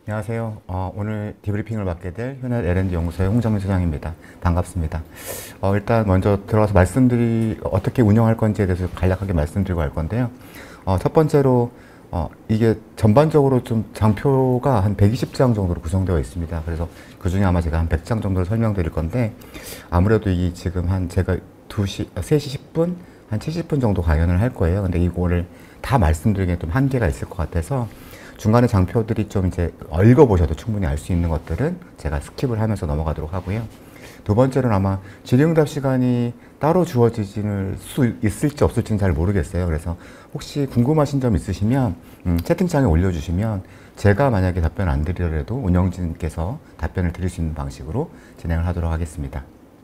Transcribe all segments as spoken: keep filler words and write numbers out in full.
안녕하세요. 어, 오늘 디브리핑을 맡게 될 휴넷 엘 앤 디 연구소의 홍정민 소장입니다. 반갑습니다. 어, 일단 먼저 들어가서 말씀드리 어떻게 운영할 건지에 대해서 간략하게 말씀드리고 할 건데요. 어, 첫 번째로 어, 이게 전반적으로 좀 장표가 한 백이십 장 정도로 구성되어 있습니다. 그래서 그 중에 아마 제가 한 백 장 정도를 설명드릴 건데, 아무래도 이 지금 한 제가 두 시, 세 시 십 분, 한 칠십 분 정도 강연을 할 거예요. 근데 이거를 다 말씀드리기엔 좀 한계가 있을 것 같아서 중간에 장표들이 좀 이제 읽어보셔도 충분히 알 수 있는 것들은 제가 스킵을 하면서 넘어가도록 하고요. 두 번째로는 아마 질의응답 시간이 따로 주어질 수 있을지 없을지는 잘 모르겠어요. 그래서 혹시 궁금하신 점 있으시면 음, 채팅창에 올려주시면 제가 만약에 답변 안 드리더라도 운영진께서 답변을 드릴 수 있는 방식으로 진행을 하도록 하겠습니다.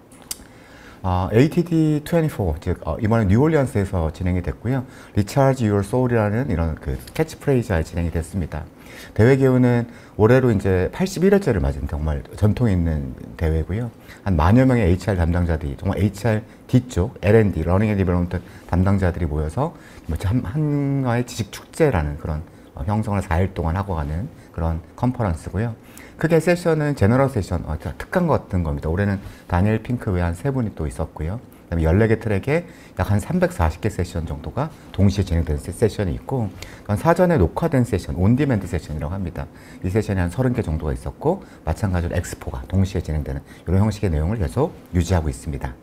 어, 에이 티 디 이십사, 즉 어, 이번에 뉴올리언스에서 진행이 됐고요. Recharge Your Soul이라는 이런 그 캐치프레이즈에 진행이 됐습니다. 대회 기후는 올해로 이제 팔십일 회째를 맞은 정말 전통 있는 대회고요. 한 만여 명의 에이치 알 담당자들이, 정말 에이치 알 뒤쪽 엘 앤 디, 러닝 앤 디벨롭먼트 담당자들이 모여서 한, 한화의 지식 축제라는 그런 어, 형성을 사 일 동안 하고 가는 그런 컨퍼런스고요. 크게 세션은 제너럴 세션, 어, 특강 같은 겁니다. 올해는 다니엘 핑크 외에 한 세 분이 또 있었고요. 그다음에 열네 개 트랙에 약 한 삼백사십 개 세션 정도가 동시에 진행되는 세션이 있고, 사전에 녹화된 세션, 온디맨드 세션이라고 합니다. 이 세션이 한 서른 개 정도가 있었고, 마찬가지로 엑스포가 동시에 진행되는 이런 형식의 내용을 계속 유지하고 있습니다.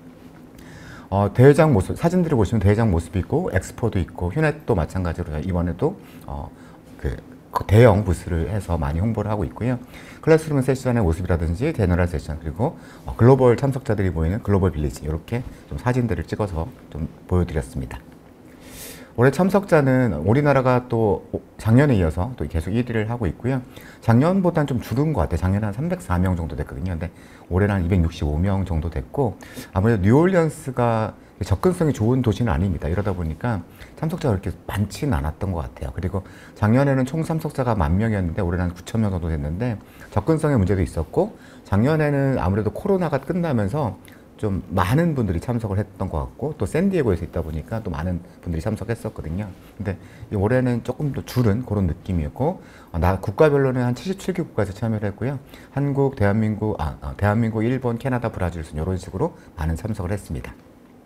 어, 대회장 모습, 사진들을 보시면 대회장 모습이 있고, 엑스포도 있고, 휴넷도 마찬가지로 이번에도 어, 그 대형 부스를 해서 많이 홍보를 하고 있고요. 클래스룸 세션의 모습이라든지 제너럴 세션, 그리고 글로벌 참석자들이 보이는 글로벌 빌리지, 이렇게 좀 사진들을 찍어서 좀 보여드렸습니다. 올해 참석자는 우리나라가 또 작년에 이어서 또 계속 일 위를 하고 있고요. 작년보다는 좀 줄은 것 같아요. 작년에 한 삼백사 명 정도 됐거든요. 근데 올해는 한 이백육십오 명 정도 됐고, 아무래도 뉴올리언스가 접근성이 좋은 도시는 아닙니다. 이러다 보니까 참석자가 그렇게 많지는 않았던 것 같아요. 그리고 작년에는 총 참석자가 만 명이었는데 올해는 한 구천 명 정도 됐는데, 접근성의 문제도 있었고, 작년에는 아무래도 코로나가 끝나면서 좀 많은 분들이 참석을 했던 것 같고, 또 샌디에고에서 있다 보니까 또 많은 분들이 참석했었거든요. 근데 올해는 조금 더 줄은 그런 느낌이었고, 어, 나 국가별로는 한 칠십칠 개 국가에서 참여를 했고요. 한국, 대한민국, 아, 어, 대한민국, 일본, 캐나다, 브라질 순 이런 식으로 많은 참석을 했습니다.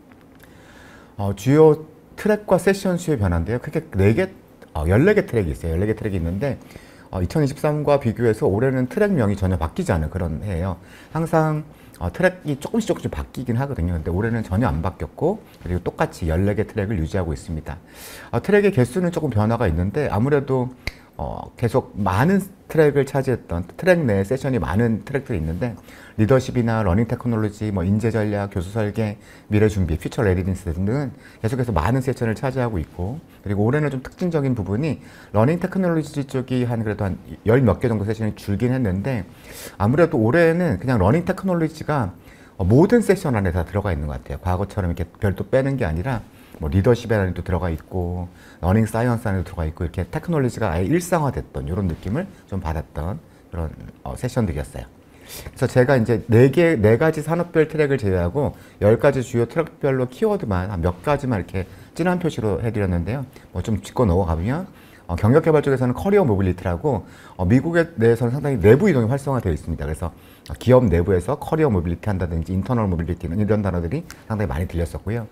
어, 주요 트랙과 세션 수의 변화인데요. 크게 네 개, 어, 열네 개 트랙이 있어요. 열네 개 트랙이 있는데, 어, 이천이십삼과 비교해서 올해는 트랙명이 전혀 바뀌지 않은 그런 해예요. 항상 어, 트랙이 조금씩 조금씩 바뀌긴 하거든요. 근데 올해는 전혀 안 바뀌었고, 그리고 똑같이 열네 개 트랙을 유지하고 있습니다. 어, 트랙의 개수는 조금 변화가 있는데, 아무래도 어, 계속 많은 트랙을 차지했던, 트랙 내 세션이 많은 트랙들이 있는데, 리더십이나 러닝 테크놀로지, 뭐 인재 전략, 교수 설계, 미래 준비, 퓨처 레디니스 등은 계속해서 많은 세션을 차지하고 있고, 그리고 올해는 좀 특징적인 부분이 러닝 테크놀로지 쪽이 한 그래도 한 열 몇 개 정도 세션이 줄긴 했는데, 아무래도 올해는 그냥 러닝 테크놀로지가 모든 세션 안에 다 들어가 있는 것 같아요. 과거처럼 이렇게 별도 빼는 게 아니라 뭐 리더십 안에도 들어가 있고, 러닝 사이언스 안에도 들어가 있고, 이렇게 테크놀로지가 아예 일상화됐던 이런 느낌을 좀 받았던 그런 어, 세션들이었어요. 그래서 제가 이제 네 개, 네 가지 산업별 트랙을 제외하고 열 가지 주요 트랙별로 키워드만 한 몇 가지만 이렇게 진한 표시로 해드렸는데요. 뭐 좀 짚고 넘어가면, 어, 경력개발 쪽에서는 커리어 모빌리티라고, 어, 미국에 내에서는 상당히 내부 이동이 활성화되어 있습니다. 그래서 기업 내부에서 커리어 모빌리티 한다든지 인터널 모빌리티는 이런 단어들이 상당히 많이 들렸었고요.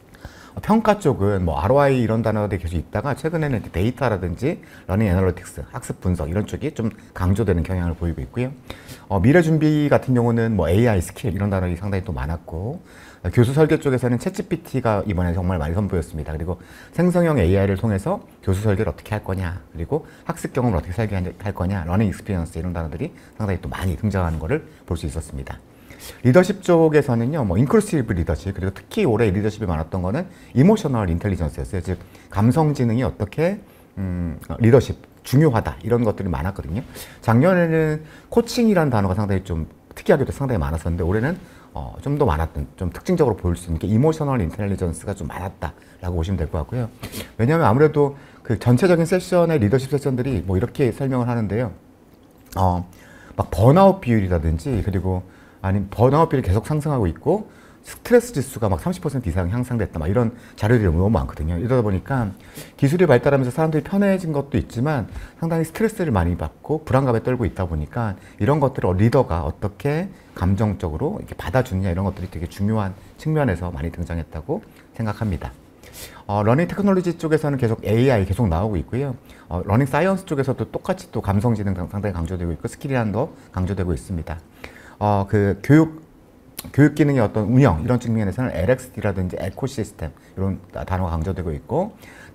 평가 쪽은 뭐 알 오 아이 이런 단어들이 계속 있다가, 최근에는 데이터라든지 러닝 애널리틱스, 학습 분석 이런 쪽이 좀 강조되는 경향을 보이고 있고요. 어, 미래 준비 같은 경우는 뭐 에이 아이 스킬 이런 단어들이 상당히 또 많았고, 어, 교수 설계 쪽에서는 챗 지 피 티가 이번에 정말 많이 선보였습니다. 그리고 생성형 에이 아이를 통해서 교수 설계를 어떻게 할 거냐, 그리고 학습 경험을 어떻게 설계할 거냐, 러닝 익스피리언스 이런 단어들이 상당히 또 많이 등장하는 것을 볼 수 있었습니다. 리더십 쪽에서는요, 뭐 인클루시브 리더십, 그리고 특히 올해 리더십이 많았던 거는 이모셔널 인텔리전스였어요. 즉 감성 지능이 어떻게 음, 리더십 중요하다 이런 것들이 많았거든요. 작년에는 코칭이라는 단어가 상당히 좀 특이하게도 상당히 많았었는데, 올해는 어, 좀 더 많았던, 좀 특징적으로 보일 수 있는 게 이모셔널 인텔리전스가 좀 많았다라고 보시면 될 것 같고요. 왜냐하면 아무래도 그 전체적인 세션의 리더십 세션들이 뭐 이렇게 설명을 하는데요. 어, 막 번아웃 비율이라든지, 그리고 아니 번아웃 비율이 계속 상승하고 있고, 스트레스 지수가 막 삼십 퍼센트 이상 향상됐다, 막 이런 자료들이 너무 많거든요. 이러다 보니까 기술이 발달하면서 사람들이 편해진 것도 있지만 상당히 스트레스를 많이 받고 불안감에 떨고 있다 보니까 이런 것들을 리더가 어떻게 감정적으로 이렇게 받아주느냐, 이런 것들이 되게 중요한 측면에서 많이 등장했다고 생각합니다. 어, 러닝 테크놀로지 쪽에서는 계속 에이아이 계속 나오고 있고요. 어, 러닝 사이언스 쪽에서도 똑같이 또 감성지능 상당히 강조되고 있고 스킬이라는 더 강조되고 있습니다. 어, 그 교육 교육 기능의 어떤 운영, 이런 측면에서는 엘엑스디라든지 에코시스템, 이런 단어가 강조되고 있고,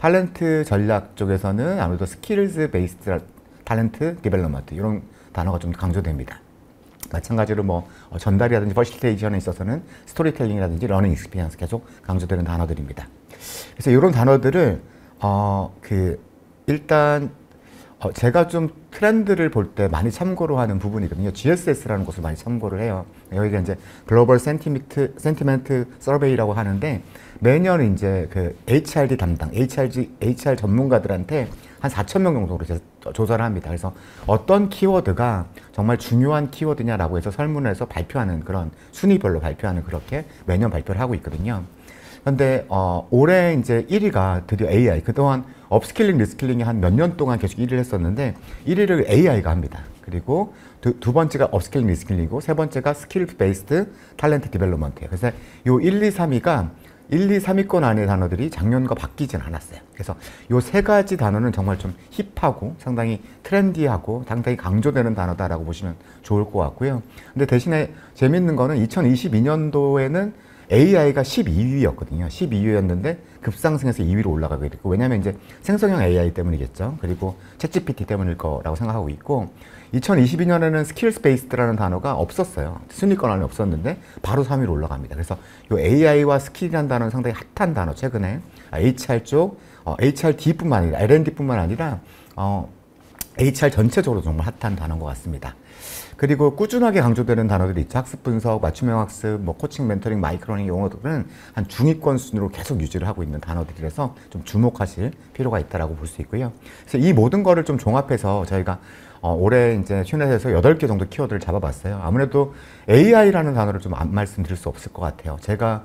탤런트 전략 쪽에서는 아무래도 스킬즈 베이스드 탤런트 디벨롭먼트, 이런 단어가 좀 강조됩니다. 마찬가지로 뭐 전달이라든지 퍼실테이션에 있어서는 스토리텔링이라든지 러닝 익스피리언스 계속 강조되는 단어들입니다. 그래서 이런 단어들을 어 그 일단 어 제가 좀 트렌드를 볼 때 많이 참고로 하는 부분이거든요. 지에스에스라는 것을 많이 참고를 해요. 여기가 이제 글로벌 센티멘트 센티멘트 서베이라고 하는데, 매년 이제 그 에이치알디 담당, 에이치알지, 에이치알 전문가들한테 한 사천 명 정도로 조사를 합니다. 그래서 어떤 키워드가 정말 중요한 키워드냐라고 해서 설문을 해서 발표하는, 그런 순위별로 발표하는, 그렇게 매년 발표를 하고 있거든요. 그런데 어, 올해 이제 일 위가 드디어 에이아이. 그동안 업스킬링, 리스킬링이 한 몇 년 동안 계속 일 위를 했었는데 일 위를 에이아이가 합니다. 그리고 두, 두 번째가 업스킬링, 리스킬링이고 세 번째가 스킬 베이스드 탤런트 디벨롭먼트예요. 그래서 요 일, 이, 삼 위가 일, 이, 삼 위권 안의 단어들이 작년과 바뀌진 않았어요. 그래서 요 세 가지 단어는 정말 좀 힙하고 상당히 트렌디하고 상당히 강조되는 단어다라고 보시면 좋을 것 같고요. 근데 대신에 재밌는 거는 이천이십이 년도에는 에이아이가 십이 위였거든요. 십이 위였는데 급상승해서 이 위로 올라가게 됐고, 왜냐하면 이제 생성형 에이아이 때문이겠죠. 그리고 챗지피티 때문일 거라고 생각하고 있고, 이천이십이 년에는 스킬스 베이스드라는 단어가 없었어요. 순위권 안에 없었는데 바로 삼 위로 올라갑니다. 그래서 이 에이아이와 스킬이라는 단어는 상당히 핫한 단어, 최근에 에이치알 쪽, 어, 에이치알디뿐만 아니라 엘앤디뿐만 아니라 어, 에이치알 전체적으로 정말 핫한 단어인 것 같습니다. 그리고 꾸준하게 강조되는 단어들이 있죠. 학습 분석, 맞춤형 학습, 뭐 코칭, 멘토링, 마이크로러닝, 용어들은 한 중위권 순으로 계속 유지를 하고 있는 단어들이라서 좀 주목하실 필요가 있다라고 볼 수 있고요. 그래서 이 모든 거를 좀 종합해서 저희가 어, 올해 이제 튜넷에서 여덟 개 정도 키워드를 잡아봤어요. 아무래도 에이아이라는 단어를 좀 안 말씀드릴 수 없을 것 같아요. 제가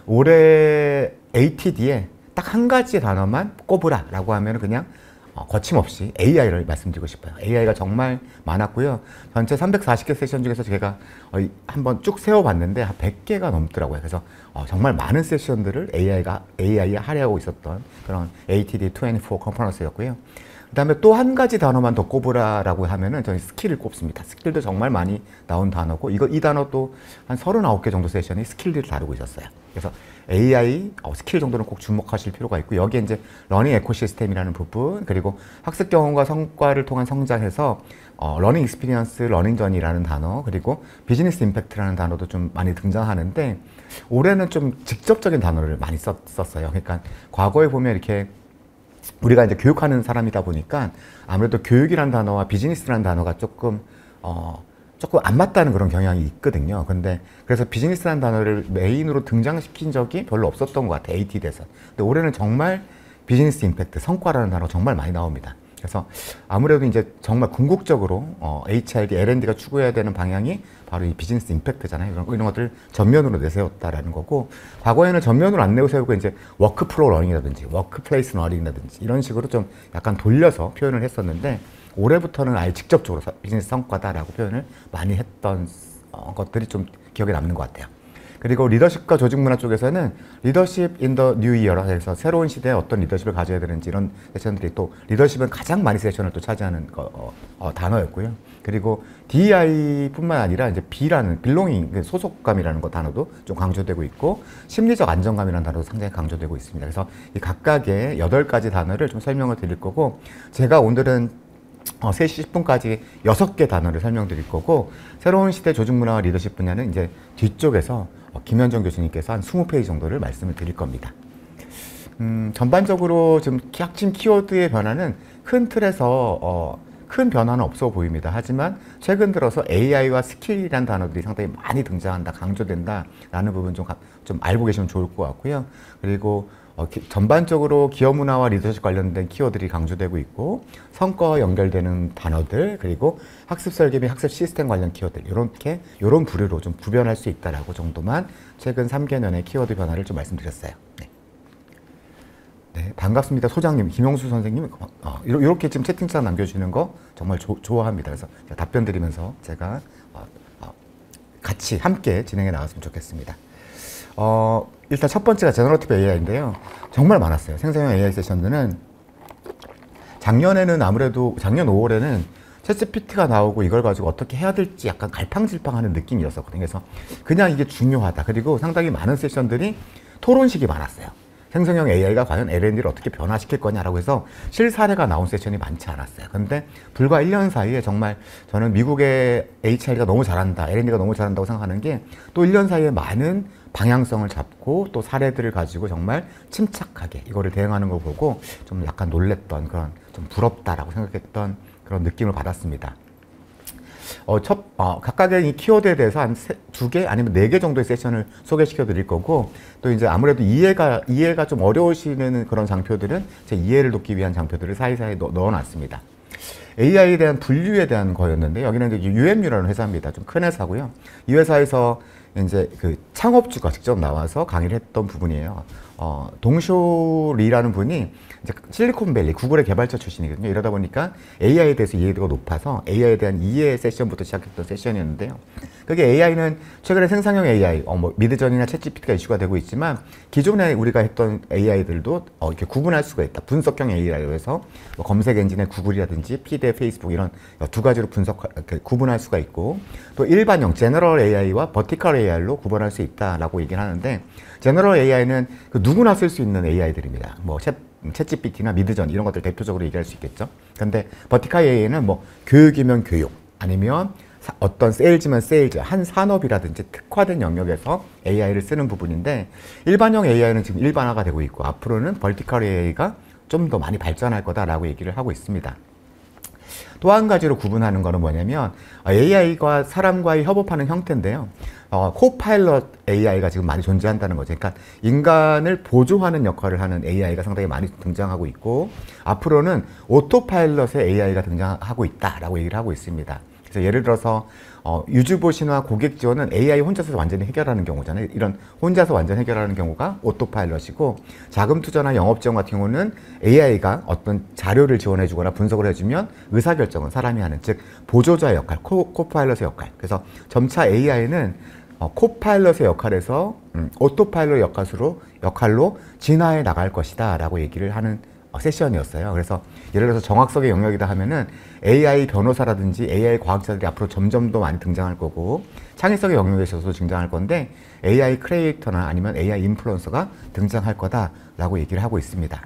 올해 에이티디에 딱 한 가지 단어만 꼽으라라고 하면 그냥 어, 거침없이 에이아이를 말씀드리고 싶어요. 에이아이가 정말 많았고요. 전체 삼백사십 개 세션 중에서 제가 어, 한번 쭉 세워봤는데 한 백 개가 넘더라고요. 그래서 어, 정말 많은 세션들을 에이아이가, 에이아이에 할애하고 있었던 그런 에이티디 이십사 컨퍼런스였고요. 그 다음에 또 한 가지 단어만 더 꼽으라라고 하면은 저희 스킬을 꼽습니다. 스킬도 정말 많이 나온 단어고, 이거, 이 단어도 한 서른아홉 개 정도 세션이 스킬들을 다루고 있었어요. 그래서 에이아이, 어, 스킬 정도는 꼭 주목하실 필요가 있고, 여기에 이제 러닝 에코시스템이라는 부분, 그리고 학습 경험과 성과를 통한 성장해서 어, 러닝 익스피리언스, 러닝 전이라는 단어, 그리고 비즈니스 임팩트라는 단어도 좀 많이 등장하는데, 올해는 좀 직접적인 단어를 많이 썼, 썼어요. 그러니까 과거에 보면 이렇게 우리가 이제 교육하는 사람이다 보니까 아무래도 교육이라는 단어와 비즈니스라는 단어가 조금 어 조금 안 맞다는 그런 경향이 있거든요. 근데 그래서 비즈니스라는 단어를 메인으로 등장시킨 적이 별로 없었던 것 같아요. 에이티디에서. 근데 올해는 정말 비즈니스 임팩트, 성과라는 단어가 정말 많이 나옵니다. 그래서 아무래도 이제 정말 궁극적으로 어, 에이치알디, 엘앤디가 추구해야 되는 방향이 바로 이 비즈니스 임팩트잖아요. 이런, 이런 것들을 전면으로 내세웠다라는 거고, 과거에는 전면으로 안 내세우고 이제 워크플로우 러닝이라든지 워크플레이스 러닝이라든지 이런 식으로 좀 약간 돌려서 표현을 했었는데, 올해부터는 아예 직접적으로 비즈니스 성과다라고 표현을 많이 했던 어, 것들이 좀 기억에 남는 것 같아요. 그리고 리더십과 조직 문화 쪽에서는 리더십 인 더 뉴 이어라 해서 새로운 시대에 어떤 리더십을 가져야 되는지, 이런 세션들이, 또 리더십은 가장 많이 세션을 또 차지하는 거, 어, 어, 단어였고요. 그리고 디이아이뿐만 아니라 이제 B라는 빌롱잉, 소속감이라는 거 단어도 좀 강조되고 있고, 심리적 안정감이라는 단어도 상당히 강조되고 있습니다. 그래서 이 각각의 여덟 가지 단어를 좀 설명을 드릴 거고, 제가 오늘은 어, 세 시 십 분까지 여섯 개 단어를 설명드릴 거고, 새로운 시대 조직문화와 리더십 분야는 이제 뒤쪽에서 어, 김현정 교수님께서 한 이십 페이지 정도를 말씀을 드릴 겁니다. 음, 전반적으로 좀 핵심 키워드의 변화는 큰 틀에서 어, 큰 변화는 없어 보입니다. 하지만 최근 들어서 에이아이와 스킬이라는 단어들이 상당히 많이 등장한다, 강조된다라는 부분 좀, 좀 알고 계시면 좋을 것 같고요. 그리고 어, 기, 전반적으로 기업 문화와 리더십 관련된 키워드들이 강조되고 있고 성과와 연결되는 단어들 그리고 학습 설계 및 학습 시스템 관련 키워드 이렇게 이런 부류로 좀 구별할 수 있다라고 정도만 최근 삼 개년의 키워드 변화를 좀 말씀드렸어요. 네. 네, 반갑습니다. 소장님, 김용수 선생님 어, 이렇게 지금 채팅창 남겨주시는 거 정말 조, 좋아합니다. 그래서 답변 드리면서 제가 어, 어, 같이 함께 진행해 나갔으면 좋겠습니다. 어, 일단 첫 번째가 제너러티브 에이아이인데요. 정말 많았어요. 생성형 에이아이 세션들은 작년에는 아무래도 작년 오월에는 챗지피티가 나오고 이걸 가지고 어떻게 해야 될지 약간 갈팡질팡하는 느낌이었었거든요. 그래서 그냥 이게 중요하다. 그리고 상당히 많은 세션들이 토론식이 많았어요. 생성형 에이아이가 과연 엘 앤 디를 어떻게 변화시킬 거냐라고 해서 실사례가 나온 세션이 많지 않았어요. 근데 불과 일 년 사이에 정말 저는 미국의 에이치 알가 너무 잘한다, 엘 앤 디가 너무 잘한다고 생각하는 게 또 일 년 사이에 많은 방향성을 잡고 또 사례들을 가지고 정말 침착하게 이거를 대응하는 걸 보고 좀 약간 놀랬던 그런 좀 부럽다라고 생각했던 그런 느낌을 받았습니다. 어, 첫, 어, 각각의 이 키워드에 대해서 한 두 개 아니면 네 개 정도의 세션을 소개시켜 드릴 거고 또 이제 아무래도 이해가, 이해가 좀 어려우시는 그런 장표들은 제 이해를 돕기 위한 장표들을 사이사이 넣, 넣어놨습니다. 에이아이에 대한 분류에 대한 거였는데 여기는 이제 유엠유라는 회사입니다. 좀 큰 회사고요. 이 회사에서 이제 그 창업주가 직접 나와서 강의를 했던 부분이에요. 어, 동쇼리라는 분이 이제 실리콘밸리 구글의 개발자 출신이거든요. 이러다 보니까 에이아이에 대해서 이해도가 높아서 에이아이에 대한 이해 세션부터 시작했던 세션이었는데요. 그게 에이아이는 최근에 생성형 에이아이, 어, 뭐 미드전이나 챗지피티가 이슈가 되고 있지만 기존에 우리가 했던 에이아이들도 어, 이렇게 구분할 수가 있다. 분석형 에이아이로 해서 뭐 검색 엔진의 구글이라든지 피드의 페이스북 이런 두 가지로 분석 구분할 수가 있고 또 일반형 제너럴 에이아이와 버티컬 에이아이로 구분할 수 있다라고 얘기를 하는데 제너럴 에이아이는 그 누구나 쓸 수 있는 에이아이들입니다. 뭐 챗, 챗지피티나 미드전 이런 것들 대표적으로 얘기할 수 있겠죠. 근데 버티컬 에이아이는 뭐 교육이면 교육 아니면 사, 어떤 세일즈면 세일즈 한 산업이라든지 특화된 영역에서 에이아이를 쓰는 부분인데 일반형 에이아이는 지금 일반화가 되고 있고 앞으로는 버티컬 에이아이가 좀 더 많이 발전할 거다라고 얘기를 하고 있습니다. 또 한 가지로 구분하는 거는 뭐냐면 에이아이가 사람과의 협업하는 형태인데요. 어, 코파일럿 에이아이가 지금 많이 존재한다는 거죠. 그러니까 인간을 보조하는 역할을 하는 에이아이가 상당히 많이 등장하고 있고 앞으로는 오토파일럿의 에이아이가 등장하고 있다라고 얘기를 하고 있습니다. 그래서 예를 들어서 어, 유즈보시나 고객 지원은 에이아이 혼자서 완전히 해결하는 경우잖아요. 이런 혼자서 완전 해결하는 경우가 오토파일럿이고 자금 투자나 영업 지원 같은 경우는 에이아이가 어떤 자료를 지원해 주거나 분석을 해주면 의사결정은 사람이 하는 즉 보조자의 역할, 코, 코파일럿의 역할. 그래서 점차 에이아이는 어, 코파일럿의 역할에서 음, 오토파일럿 역할로, 역할로 진화해 나갈 것이다 라고 얘기를 하는 어, 세션이었어요. 그래서 예를 들어서 정확성의 영역이다 하면은 에이아이 변호사라든지 에이아이 과학자들이 앞으로 점점 더 많이 등장할 거고 창의성의 영역에 있어서도 등장할 건데 에이아이 크리에이터나 아니면 에이아이 인플루언서가 등장할 거다라고 얘기를 하고 있습니다.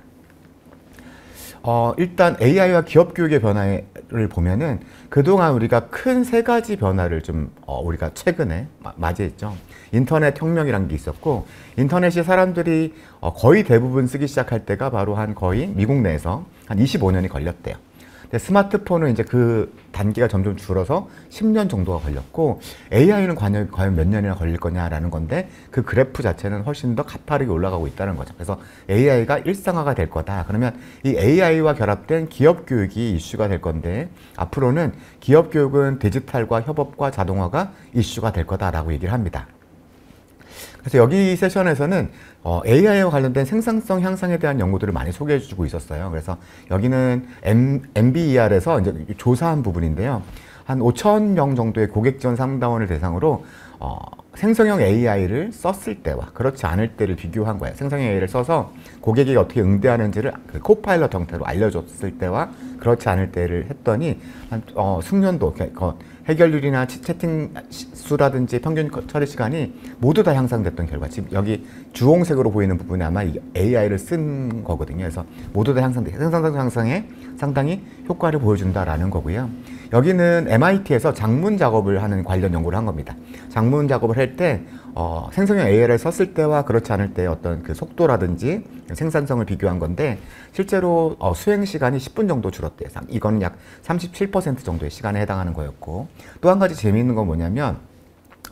어, 일단 에이아이와 기업 교육의 변화를 보면은 그동안 우리가 큰 세 가지 변화를 좀 어, 우리가 최근에 마, 맞이했죠. 인터넷 혁명이란 게 있었고 인터넷이 사람들이 어, 거의 대부분 쓰기 시작할 때가 바로 한 거의 미국 내에서 한 이십오 년이 걸렸대요. 근데 스마트폰은 이제 그 단기가 점점 줄어서 십 년 정도가 걸렸고 에이아이는 과연, 과연 몇 년이나 걸릴 거냐라는 건데 그 그래프 자체는 훨씬 더 가파르게 올라가고 있다는 거죠. 그래서 에이아이가 일상화가 될 거다. 그러면 이 에이아이와 결합된 기업 교육이 이슈가 될 건데 앞으로는 기업 교육은 디지털과 협업과 자동화가 이슈가 될 거다라고 얘기를 합니다. 그래서 여기 세션에서는 어, 에이아이와 관련된 생산성 향상에 대한 연구들을 많이 소개해 주고 있었어요. 그래서 여기는 엠비이알에서 이제 조사한 부분인데요. 한 오천 명 정도의 고객 지원 상담원을 대상으로 어, 생성형 에이아이를 썼을 때와 그렇지 않을 때를 비교한 거예요. 생성형 에이아이를 써서 고객이 어떻게 응대하는지를 그 코파일럿 형태로 알려줬을 때와 그렇지 않을 때를 했더니 한 어, 숙련도, 해결률이나 채팅 수라든지 평균 처리 시간이 모두 다 향상됐던 결과 지금 여기 주홍색으로 보이는 부분이 아마 에이아이를 쓴 거거든요. 그래서 모두 다 향상돼 생산성 향상에 상당히 효과를 보여준다라는 거고요. 여기는 엠아이티에서 장문 작업을 하는 관련 연구를 한 겁니다. 장문 작업을 할 때 어, 생성형 에이아이를 썼을 때와 그렇지 않을 때의 어떤 그 속도라든지 생산성을 비교한 건데 실제로 어, 수행 시간이 십 분 정도 줄었대요. 이거는 약 삼십칠 퍼센트 정도의 시간에 해당하는 거였고 또 한 가지 재미있는 건 뭐냐면 어,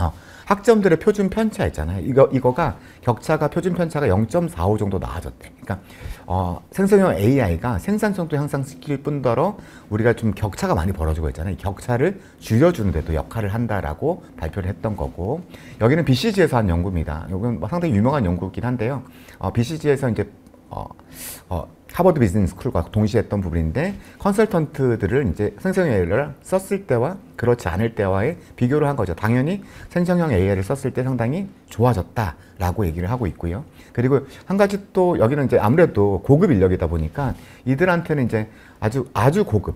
학점들의 표준 편차 있잖아요. 이거, 이거가 격차가 표준 편차가 영 점 사오 정도 나아졌대. 그러니까 어, 생성형 에이아이가 생산성도 향상시킬 뿐더러 우리가 좀 격차가 많이 벌어지고 있잖아요. 이 격차를 줄여주는 데도 역할을 한다라고 발표를 했던 거고, 여기는 비씨지에서 한 연구입니다. 이건 상당히 유명한 연구이긴 한데요. 어, 비씨지에서 이제 어, 어, 하버드 비즈니스 스쿨과 동시에 했던 부분인데, 컨설턴트들을 이제 생성형 에이아이를 썼을 때와 그렇지 않을 때와의 비교를 한 거죠. 당연히 생성형 에이아이를 썼을 때 상당히 좋아졌다라고 얘기를 하고 있고요. 그리고 한 가지 또 여기는 이제 아무래도 고급 인력이다 보니까 이들한테는 이제 아주 아주 고급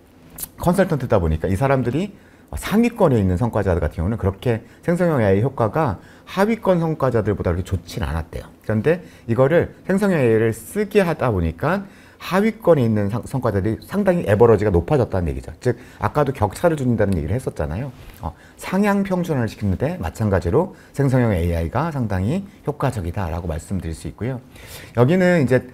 컨설턴트다 보니까 이 사람들이 상위권에 있는 성과자들 같은 경우는 그렇게 생성형 에이아이 효과가 하위권 성과자들보다 그렇게 좋진 않았대요. 그런데 이거를 생성형 에이아이를 쓰게 하다 보니까 하위권에 있는 상, 성과자들이 상당히 에버러지가 높아졌다는 얘기죠. 즉 아까도 격차를 준다는 얘기를 했었잖아요. 어, 상향 평준화를 시키는데 마찬가지로 생성형 에이아이가 상당히 효과적이다라고 말씀드릴 수 있고요. 여기는 이제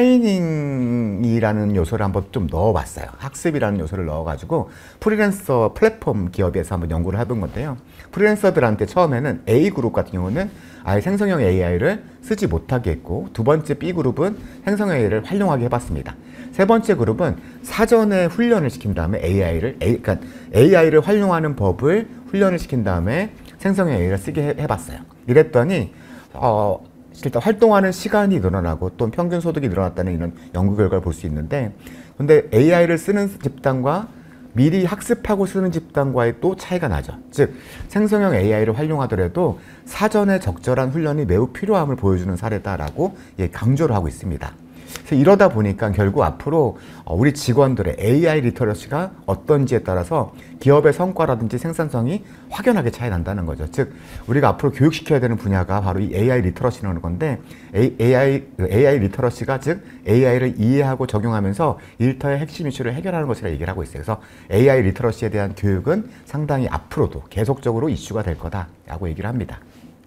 트레이닝이라는 요소를 한번 좀 넣어봤어요. 학습이라는 요소를 넣어가지고 프리랜서 플랫폼 기업에서 한번 연구를 해본 건데요. 프리랜서들한테 처음에는 A그룹 같은 경우는 아예 생성형 에이아이를 쓰지 못하게 했고, 두 번째 B그룹은 생성형 에이아이를 활용하게 해봤습니다. 세 번째 그룹은 사전에 훈련을 시킨 다음에 에이아이를, A, 그러니까 에이아이를 활용하는 법을 훈련을 시킨 다음에 생성형 에이아이를 쓰게 해, 해봤어요. 이랬더니 어, 일단 활동하는 시간이 늘어나고 또 평균 소득이 늘어났다는 이런 연구 결과를 볼 수 있는데, 근데 에이아이를 쓰는 집단과 미리 학습하고 쓰는 집단과의 또 차이가 나죠. 즉 생성형 에이아이를 활용하더라도 사전에 적절한 훈련이 매우 필요함을 보여주는 사례다라고 예, 강조를 하고 있습니다. 그래서 이러다 보니까 결국 앞으로 우리 직원들의 에이아이 리터러시가 어떤지에 따라서 기업의 성과라든지 생산성이 확연하게 차이 난다는 거죠. 즉 우리가 앞으로 교육시켜야 되는 분야가 바로 이 에이아이 리터러시라는 건데, 에이아이, 에이아이 리터러시가 즉 에이아이를 이해하고 적용하면서 일터의 핵심 이슈를 해결하는 것이라 얘기를 하고 있어요. 그래서 에이아이 리터러시에 대한 교육은 상당히 앞으로도 계속적으로 이슈가 될 거다라고 얘기를 합니다.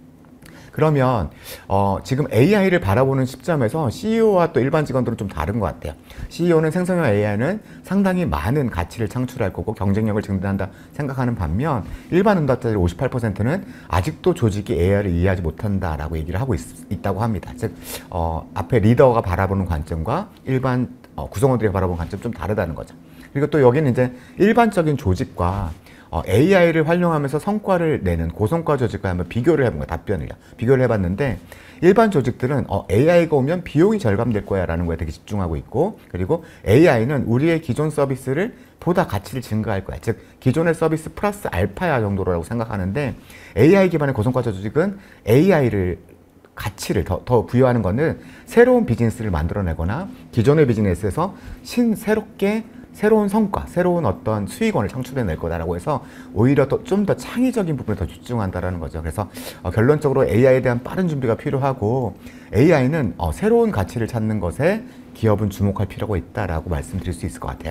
그러면 어, 지금 에이아이를 바라보는 시점에서 씨이오와 또 일반 직원들은 좀 다른 것 같아요. 씨이오는 생성형 에이아이는 상당히 많은 가치를 창출할 거고 경쟁력을 증대한다 생각하는 반면, 일반 응답자들 오십팔 퍼센트는 아직도 조직이 에이아이를 이해하지 못한다라고 얘기를 하고 있, 있다고 합니다. 즉 어, 앞에 리더가 바라보는 관점과 일반 어, 구성원들이 바라보는 관점 좀 다르다는 거죠. 그리고 또 여기는 이제 일반적인 조직과 어, 에이아이를 활용하면서 성과를 내는 고성과 조직과 한번 비교를 해본 거예요. 답변을요. 비교를 해봤는데 일반 조직들은 어, 에이아이가 오면 비용이 절감될 거야 라는 거에 되게 집중하고 있고, 그리고 에이아이는 우리의 기존 서비스를 보다 가치를 증가할 거야. 즉 기존의 서비스 플러스 알파야 정도라고 생각하는데, 에이아이 기반의 고성과자 조직은 에이아이를 가치를 더, 더 부여하는 거는 새로운 비즈니스를 만들어내거나 기존의 비즈니스에서 신새롭게 새로운 성과, 새로운 어떤 수익원을 창출해낼 거다라고 해서 오히려 좀 더 창의적인 부분에 더 집중한다라는 거죠. 그래서 어, 결론적으로 에이아이에 대한 빠른 준비가 필요하고, 에이아이는 어, 새로운 가치를 찾는 것에 기업은 주목할 필요가 있다라고 말씀드릴 수 있을 것 같아요.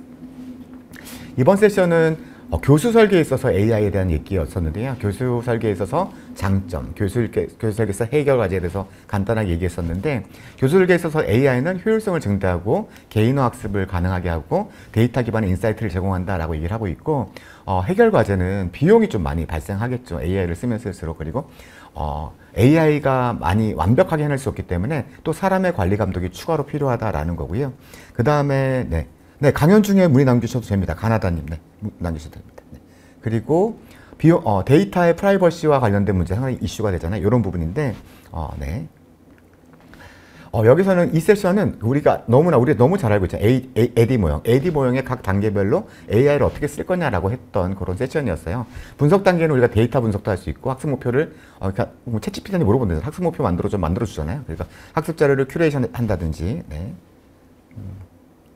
이번 세션은 어, 교수 설계에 있어서 에이아이에 대한 얘기였었는데요. 교수 설계에 있어서 장점, 교수, 교수 설계에서 해결 과제에 대해서 간단하게 얘기했었는데, 교수 설계에 있어서 에이아이는 효율성을 증대하고 개인화 학습을 가능하게 하고 데이터 기반의 인사이트를 제공한다라고 얘기를 하고 있고, 어, 해결 과제는 비용이 좀 많이 발생하겠죠. 에이아이를 쓰면 쓸수록. 그리고 어, 에이아이가 많이 완벽하게 해낼 수 없기 때문에 또 사람의 관리 감독이 추가로 필요하다라는 거고요. 그 다음에 네. 네, 강연 중에 문의 남기셔도 됩니다. 가나다님, 네, 남기셔도 됩니다. 네. 그리고 비용, 어, 데이터의 프라이버시와 관련된 문제 상당히 이슈가 되잖아요. 이런 부분인데, 어, 네. 어, 여기서는 이 세션은 우리가 너무나, 우리가 너무 잘 알고 있죠. A, A, 에디 모형. 에디 모형의 각 단계별로 에이아이를 어떻게 쓸 거냐라고 했던 그런 세션이었어요. 분석 단계는 우리가 데이터 분석도 할 수 있고, 학습 목표를, 어, 그러니까 뭐 챗지피티한테 물어본다면 학습 목표 만들어 좀 만들어 주잖아요. 그러니까 학습 자료를 큐레이션 한다든지, 네. 음.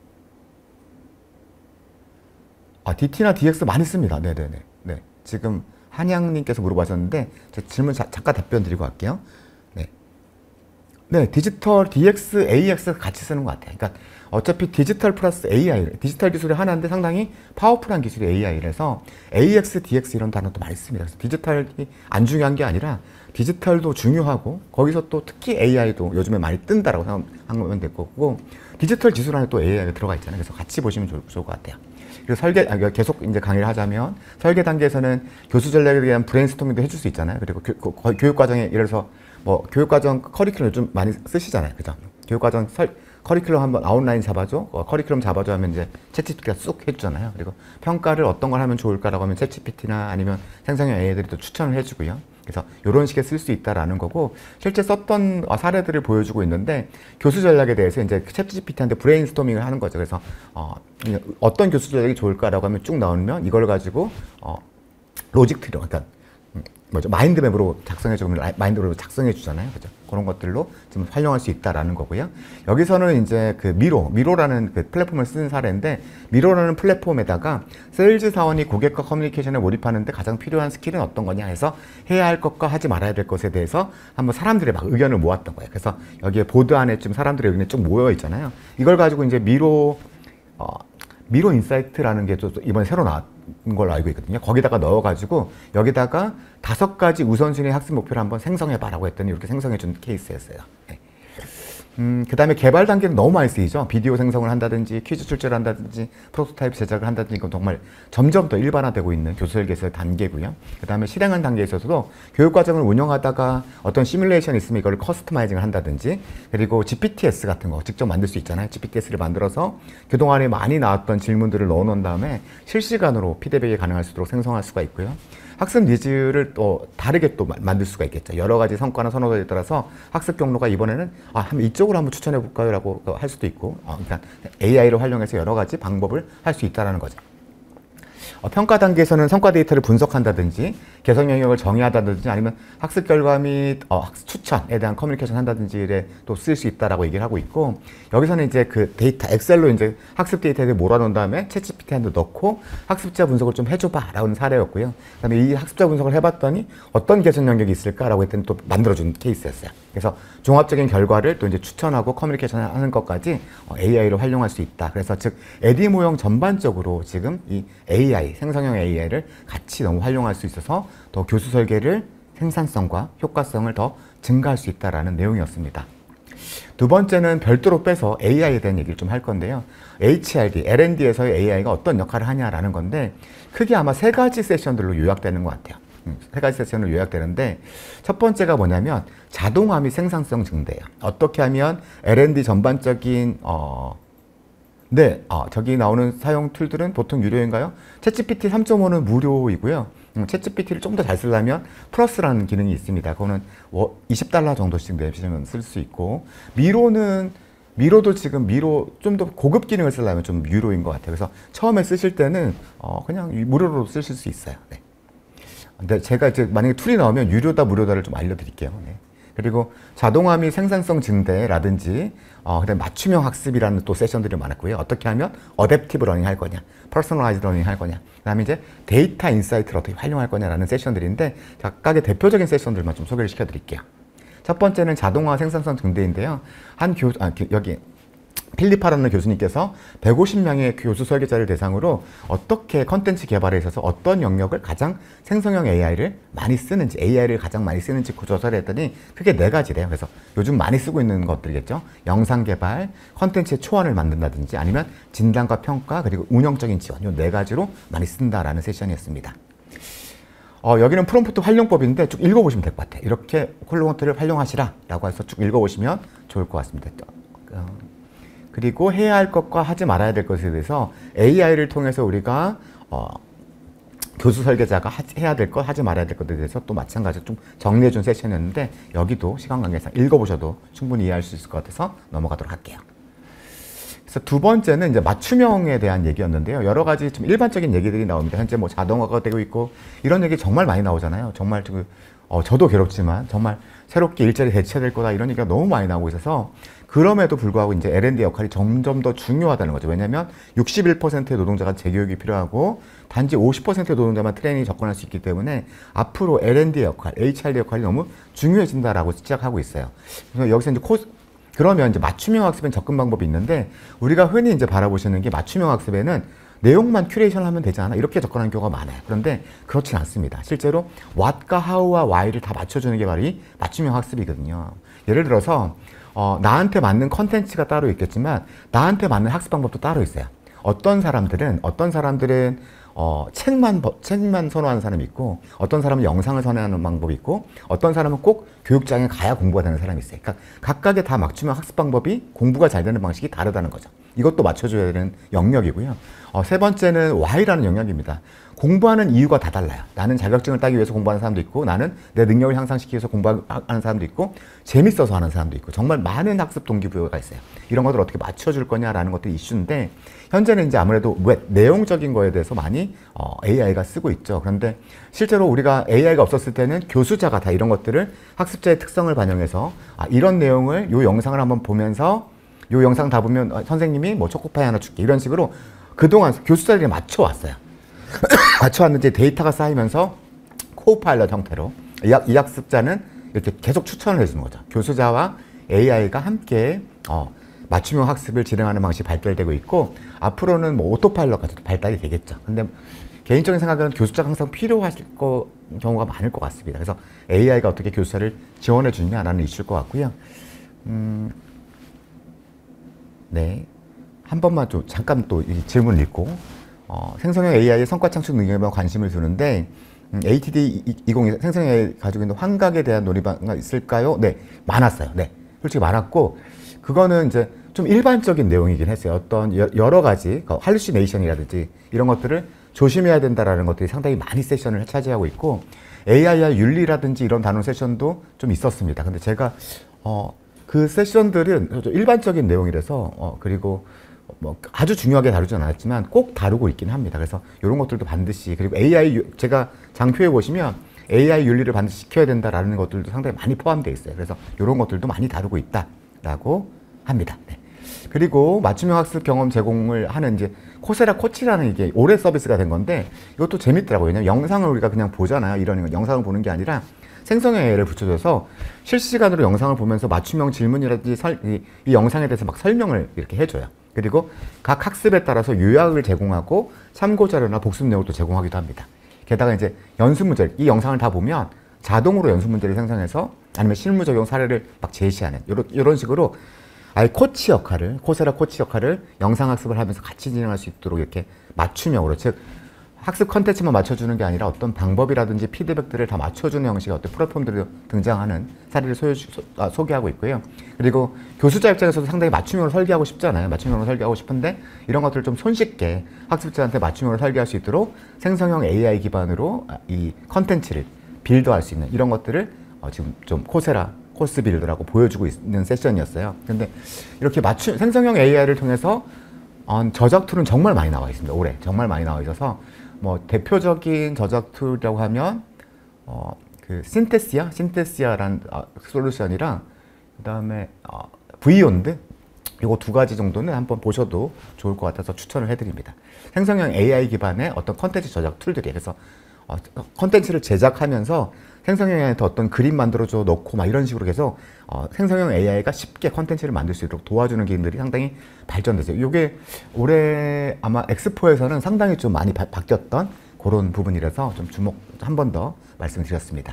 아, 디티나 디엑스 많이 씁니다. 네네네. 네. 지금 한양님께서 물어보셨는데, 제 질문 자, 잠깐 답변 드리고 갈게요. 네. 네, 디지털 디엑스, 에이엑스 같이 쓰는 것 같아요. 그러니까 어차피 디지털 플러스 에이아이, 디지털 기술이 하나인데 상당히 파워풀한 기술이 에이아이라서 에이엑스, 디엑스 이런 단어도 많이 씁니다. 그래서 디지털이 안 중요한 게 아니라 디지털도 중요하고 거기서 또 특히 에이아이도 요즘에 많이 뜬다라고 생각하면 될 거고 디지털 기술 안에 또 에이아이가 들어가 있잖아요. 그래서 같이 보시면 좋을, 좋을 것 같아요. 그리고 설계, 아, 계속 이제 강의를 하자면 설계 단계에서는 교수 전략에 대한 브레인스토밍도 해줄 수 있잖아요. 그리고 교, 교, 교육과정에 예를 들어서 뭐 교육과정 커리큘럼 요즘 많이 쓰시잖아요. 그죠? 교육과정 설, 커리큘럼 한번 아웃라인 잡아줘. 어, 커리큘럼 잡아줘 하면 이제 챗지피티가 쑥 해주잖아요. 그리고 평가를 어떤 걸 하면 좋을까라고 하면 챗지피티나 아니면 생성형 에이아이들이 또 추천을 해주고요. 그래서 이런 식의 쓸 수 있다라는 거고 실제 썼던 사례들을 보여주고 있는데 교수 전략에 대해서 이제 챗지피티한테 브레인스토밍을 하는 거죠. 그래서 어, 어떤 교수 전략이 좋을까라고 하면 쭉 나오면 이걸 가지고 어, 로직 트리, 그러니까 뭐죠? 마인드맵으로 작성해주면 마인드맵으로 작성해 주잖아요. 그죠? 그런 것들로 지금 활용할 수 있다라는 거고요. 여기서는 이제 그 미로, 미로라는 그 플랫폼을 쓰는 사례인데 미로라는 플랫폼에다가 세일즈 사원이 고객과 커뮤니케이션에 몰입하는데 가장 필요한 스킬은 어떤 거냐 해서 해야 할 것과 하지 말아야 될 것에 대해서 한번 사람들의 막 의견을 모았던 거예요. 그래서 여기에 보드 안에 좀 사람들의 의견이 좀 모여 있잖아요. 이걸 가지고 이제 미로, 어, 미로 인사이트라는 게 또 이번에 새로 나왔 걸로 알고 있거든요. 거기다가 넣어가지고 여기다가 다섯 가지 우선순위 학습 목표를 한번 생성해봐라고 했더니 이렇게 생성해준 케이스였어요. 네. 음, 그 다음에 개발 단계는 너무 많이 쓰이죠. 비디오 생성을 한다든지 퀴즈 출제를 한다든지 프로토타입 제작을 한다든지 이건 정말 점점 더 일반화되고 있는 교수 설계에서의 단계고요. 그 다음에 실행한 단계에 있어서도 교육과정을 운영하다가 어떤 시뮬레이션이 있으면 이걸 커스터마이징을 한다든지 그리고 지피티에스 같은 거 직접 만들 수 있잖아요. 지피티에스를 만들어서 그동안에 많이 나왔던 질문들을 넣어놓은 다음에 실시간으로 피드백이 가능할 수 있도록 생성할 수가 있고요. 학습 니즈를 또 다르게 또 만들 수가 있겠죠. 여러 가지 성과나 선호도에 따라서 학습 경로가 이번에는 아, 한번 이쪽으로 한번 추천해 볼까요? 라고 할 수도 있고, 어, 그러니까 에이아이를 활용해서 여러 가지 방법을 할 수 있다는 거죠. 어, 평가 단계에서는 성과 데이터를 분석한다든지 개선 영역을 정의하다든지 아니면 학습 결과 및 어, 학습 추천에 대한 커뮤니케이션 한다든지에 또 쓸 수 있다라고 얘기를 하고 있고 여기서는 이제 그 데이터 엑셀로 이제 학습 데이터를 몰아놓은 다음에 챗지피티한테 넣고 학습자 분석을 좀 해줘봐 라는 사례였고요. 그다음에 이 학습자 분석을 해봤더니 어떤 개선 영역이 있을까라고 했더니 또 만들어준 케이스였어요. 그래서 종합적인 결과를 또 이제 추천하고 커뮤니케이션 하는 것까지 에이아이를 활용할 수 있다. 그래서 즉 에디 모형 전반적으로 지금 이 에이아이 생성형 에이아이를 같이 너무 활용할 수 있어서 더 교수 설계를 생산성과 효과성을 더 증가할 수 있다라는 내용이었습니다. 두 번째는 별도로 빼서 에이아이에 대한 얘기를 좀 할 건데요. 에이치알디, 엘 앤 디에서의 에이아이가 어떤 역할을 하냐라는 건데 크게 아마 세 가지 세션들로 요약되는 것 같아요. 세 가지 세션으로 요약되는데 첫 번째가 뭐냐면 자동화 및 생산성 증대예요. 어떻게 하면 엘 앤 디 전반적인 어, 네, 어, 저기 나오는 사용 툴들은 보통 유료인가요? 챗지피티 삼 점 오는 무료이고요. 음, 챗지피티를 좀 더 잘 쓰려면 플러스라는 기능이 있습니다. 그거는 이십 달러 정도씩 내시면 쓸 수 있고 미로는 미로도 지금 미로 좀 더 고급 기능을 쓰려면 좀 유료인 것 같아요. 그래서 처음에 쓰실 때는 어, 그냥 무료로 쓰실 수 있어요. 네. 근데 제가 이제 만약에 툴이 나오면 유료다 무료다를 좀 알려드릴게요. 네. 그리고 자동화 및 생산성 증대라든지 어, 그다음에 맞춤형 학습이라는 또 세션들이 많았고요. 어떻게 하면 어댑티브 러닝 할 거냐, 퍼스널라이즈 러닝 할 거냐, 그다음에 이제 데이터 인사이트를 어떻게 활용할 거냐라는 세션들인데 각각의 대표적인 세션들만 좀 소개를 시켜드릴게요. 첫 번째는 자동화 생산성 증대인데요. 한 교, 아, 여기 필리파라는 교수님께서 백오십 명의 교수 설계자를 대상으로 어떻게 컨텐츠 개발에 있어서 어떤 영역을 가장 생성형 에이아이를 많이 쓰는지, 에이아이를 가장 많이 쓰는지 조사를 했더니 크게 네 가지래요. 그래서 요즘 많이 쓰고 있는 것들이겠죠. 영상 개발, 컨텐츠의 초안을 만든다든지 아니면 진단과 평가, 그리고 운영적인 지원, 이 네 가지로 많이 쓴다라는 세션이었습니다. 어, 여기는 프롬프트 활용법인데 쭉 읽어보시면 될 것 같아요. 이렇게 콜로몬트를 활용하시라 라고 해서 쭉 읽어보시면 좋을 것 같습니다. 어, 그리고 해야 할 것과 하지 말아야 될 것에 대해서 에이아이를 통해서 우리가 어, 교수 설계자가 하, 해야 될 것, 하지 말아야 될 것에 대해서 또 마찬가지로 좀 정리해준 세션이었는데 여기도 시간 관계상 읽어보셔도 충분히 이해할 수 있을 것 같아서 넘어가도록 할게요. 그래서 두 번째는 이제 맞춤형에 대한 얘기였는데요. 여러 가지 좀 일반적인 얘기들이 나옵니다. 현재 뭐 자동화가 되고 있고 이런 얘기 정말 많이 나오잖아요. 정말 그 어, 저도 괴롭지만 정말 새롭게 일자리 대체될 거다 이런 얘기가 너무 많이 나오고 있어서 그럼에도 불구하고 이제 엘 앤 디 역할이 점점 더 중요하다는 거죠. 왜냐하면 육십일 퍼센트의 노동자가 재교육이 필요하고 단지 오십 퍼센트의 노동자만 트레이닝에 접근할 수 있기 때문에 앞으로 엘 앤 디 역할, 에이치 알 디 역할이 너무 중요해진다라고 시작하고 있어요. 그래서 여기서 이제 코 그러면 이제 맞춤형 학습엔 접근 방법이 있는데 우리가 흔히 이제 바라보시는 게 맞춤형 학습에는 내용만 큐레이션을 하면 되지 않아? 이렇게 접근하는 경우가 많아요. 그런데 그렇진 않습니다. 실제로 what과 how와 why를 다 맞춰주는 게 바로 이 맞춤형 학습이거든요. 예를 들어서 어, 나한테 맞는 컨텐츠가 따로 있겠지만 나한테 맞는 학습 방법도 따로 있어요. 어떤 사람들은 어떤 사람들은 어, 책만 책만 선호하는 사람이 있고 어떤 사람은 영상을 선호하는 방법이 있고 어떤 사람은 꼭 교육장에 가야 공부가 되는 사람이 있어요. 그러니까 각각의 다 맞춤형 학습 방법이 공부가 잘 되는 방식이 다르다는 거죠. 이것도 맞춰줘야 되는 영역이고요. 어, 세 번째는 why라는 영역입니다. 공부하는 이유가 다 달라요. 나는 자격증을 따기 위해서 공부하는 사람도 있고 나는 내 능력을 향상시키기 위해서 공부하는 사람도 있고 재밌어서 하는 사람도 있고 정말 많은 학습 동기부여가 있어요. 이런 것들을 어떻게 맞춰줄 거냐라는 것들이 이슈인데 현재는 이제 아무래도 웹, 내용적인 거에 대해서 많이 어, 에이아이가 쓰고 있죠. 그런데 실제로 우리가 에이아이가 없었을 때는 교수자가 다 이런 것들을 학습자의 특성을 반영해서 아, 이런 내용을 요 영상을 한번 보면서 요 영상 다 보면 어, 선생님이 뭐 초코파이 하나 줄게 이런 식으로 그동안 교수자들이 맞춰왔어요. 맞춰왔는지 데이터가 쌓이면서 코파일럿 형태로 이, 학, 이 학습자는 이렇게 계속 추천을 해주는 거죠. 교수자와 에이아이가 함께 어, 맞춤형 학습을 진행하는 방식이 발달되고 있고 앞으로는 뭐 오토파일럿까지도 발달이 되겠죠. 근데 개인적인 생각은 교수자가 항상 필요하실 거, 경우가 많을 것 같습니다. 그래서 에이아이가 어떻게 교수자를 지원해 주느냐라는 이슈일 것 같고요. 음, 네, 한 번만 좀 잠깐 또 이 질문을 읽고 어, 생성형 에이아이의 성과 창출 능력에 관심을 두는데 음, 에이티디 이십이 생성형 에이아이 가지고 있는 환각에 대한 논의가 있을까요? 네, 많았어요. 네, 솔직히 많았고 그거는 이제 좀 일반적인 내용이긴 했어요. 어떤 여러 가지 할루시네이션이라든지 이런 것들을 조심해야 된다라는 것들이 상당히 많이 세션을 차지하고 있고 에이아이와 윤리라든지 이런 단원 세션도 좀 있었습니다. 근데 제가 어, 그 세션들은 일반적인 내용이라서 어, 그리고 뭐 아주 중요하게 다루진 않았지만 꼭 다루고 있긴 합니다. 그래서 이런 것들도 반드시 그리고 에이아이 제가 장표에 보시면 에이아이 윤리를 반드시 지켜야 된다라는 것들도 상당히 많이 포함되어 있어요. 그래서 이런 것들도 많이 다루고 있다라고 합니다. 네. 그리고 맞춤형 학습 경험 제공을 하는 이제 코세라 코치라는 이게 올해 서비스가 된 건데 이것도 재밌더라고요. 왜냐면 영상을 우리가 그냥 보잖아요. 이런 영상을 보는 게 아니라 생성형 에이아이를 붙여줘서 실시간으로 영상을 보면서 맞춤형 질문이라든지 설, 이, 이 영상에 대해서 막 설명을 이렇게 해줘요. 그리고 각 학습에 따라서 요약을 제공하고 참고자료나 복습 내용도 제공하기도 합니다. 게다가 이제 연습 문제, 이 영상을 다 보면 자동으로 연습 문제를 생성해서 아니면 실무 적용 사례를 막 제시하는 이런, 이런 식으로 아예 코치 역할을, 코세라 코치 역할을 영상 학습을 하면서 같이 진행할 수 있도록 이렇게 맞춤형으로, 즉 학습 컨텐츠만 맞춰주는 게 아니라 어떤 방법이라든지 피드백들을 다 맞춰주는 형식의 어떤 플랫폼들이 등장하는 사례를 소유, 소, 아, 소개하고 있고요. 그리고 교수자 입장에서도 상당히 맞춤형으로 설계하고 싶잖아요. 맞춤형으로 설계하고 싶은데 이런 것들을 좀 손쉽게 학습자한테 맞춤형으로 설계할 수 있도록 생성형 에이아이 기반으로 이 컨텐츠를 빌드할 수 있는 이런 것들을 어, 지금 좀 코세라 코스 빌드라고 보여주고 있는 세션이었어요. 근데 이렇게 맞춤 생성형 에이아이를 통해서 어, 저작 툴은 정말 많이 나와 있습니다. 올해 정말 많이 나와 있어서 뭐 대표적인 저작 툴이라고 하면 어, 그 신테시아, 신테시아라는 어, 솔루션이랑 그 다음에 어, 브이온드 이거 두 가지 정도는 한번 보셔도 좋을 것 같아서 추천을 해드립니다. 생성형 에이아이 기반의 어떤 컨텐츠 저작 툴들이 그래서 어, 컨텐츠를 제작하면서 생성형 에이아이한테 어떤 그림 만들어줘 놓고 막 이런 식으로 해서 어, 생성형 에이아이가 쉽게 컨텐츠를 만들 수 있도록 도와주는 기능들이 상당히 발전됐어요. 이게 올해 아마 엑스포에서는 상당히 좀 많이 바, 바뀌었던 그런 부분이라서 좀 주목 한 번 더 말씀드렸습니다.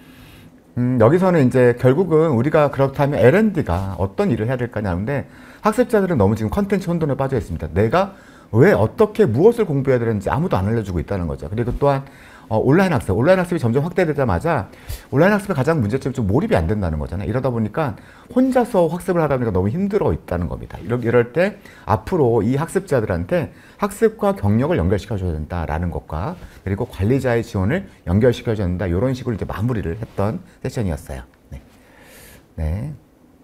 음, 여기서는 이제 결국은 우리가 그렇다면 엘 앤 디가 어떤 일을 해야 될까냐는데 학습자들은 너무 지금 컨텐츠 혼돈에 빠져 있습니다. 내가 왜 어떻게 무엇을 공부해야 되는지 아무도 안 알려주고 있다는 거죠. 그리고 또한 어, 온라인 학습, 온라인 학습이 점점 확대되자마자 온라인 학습의 가장 문제점이 좀 몰입이 안 된다는 거잖아요. 이러다 보니까 혼자서 학습을 하다 보니까 너무 힘들어 있다는 겁니다. 이럴, 이럴 때 앞으로 이 학습자들한테 학습과 경력을 연결시켜줘야 된다라는 것과 그리고 관리자의 지원을 연결시켜줘야 된다. 이런 식으로 이제 마무리를 했던 세션이었어요. 네. 네.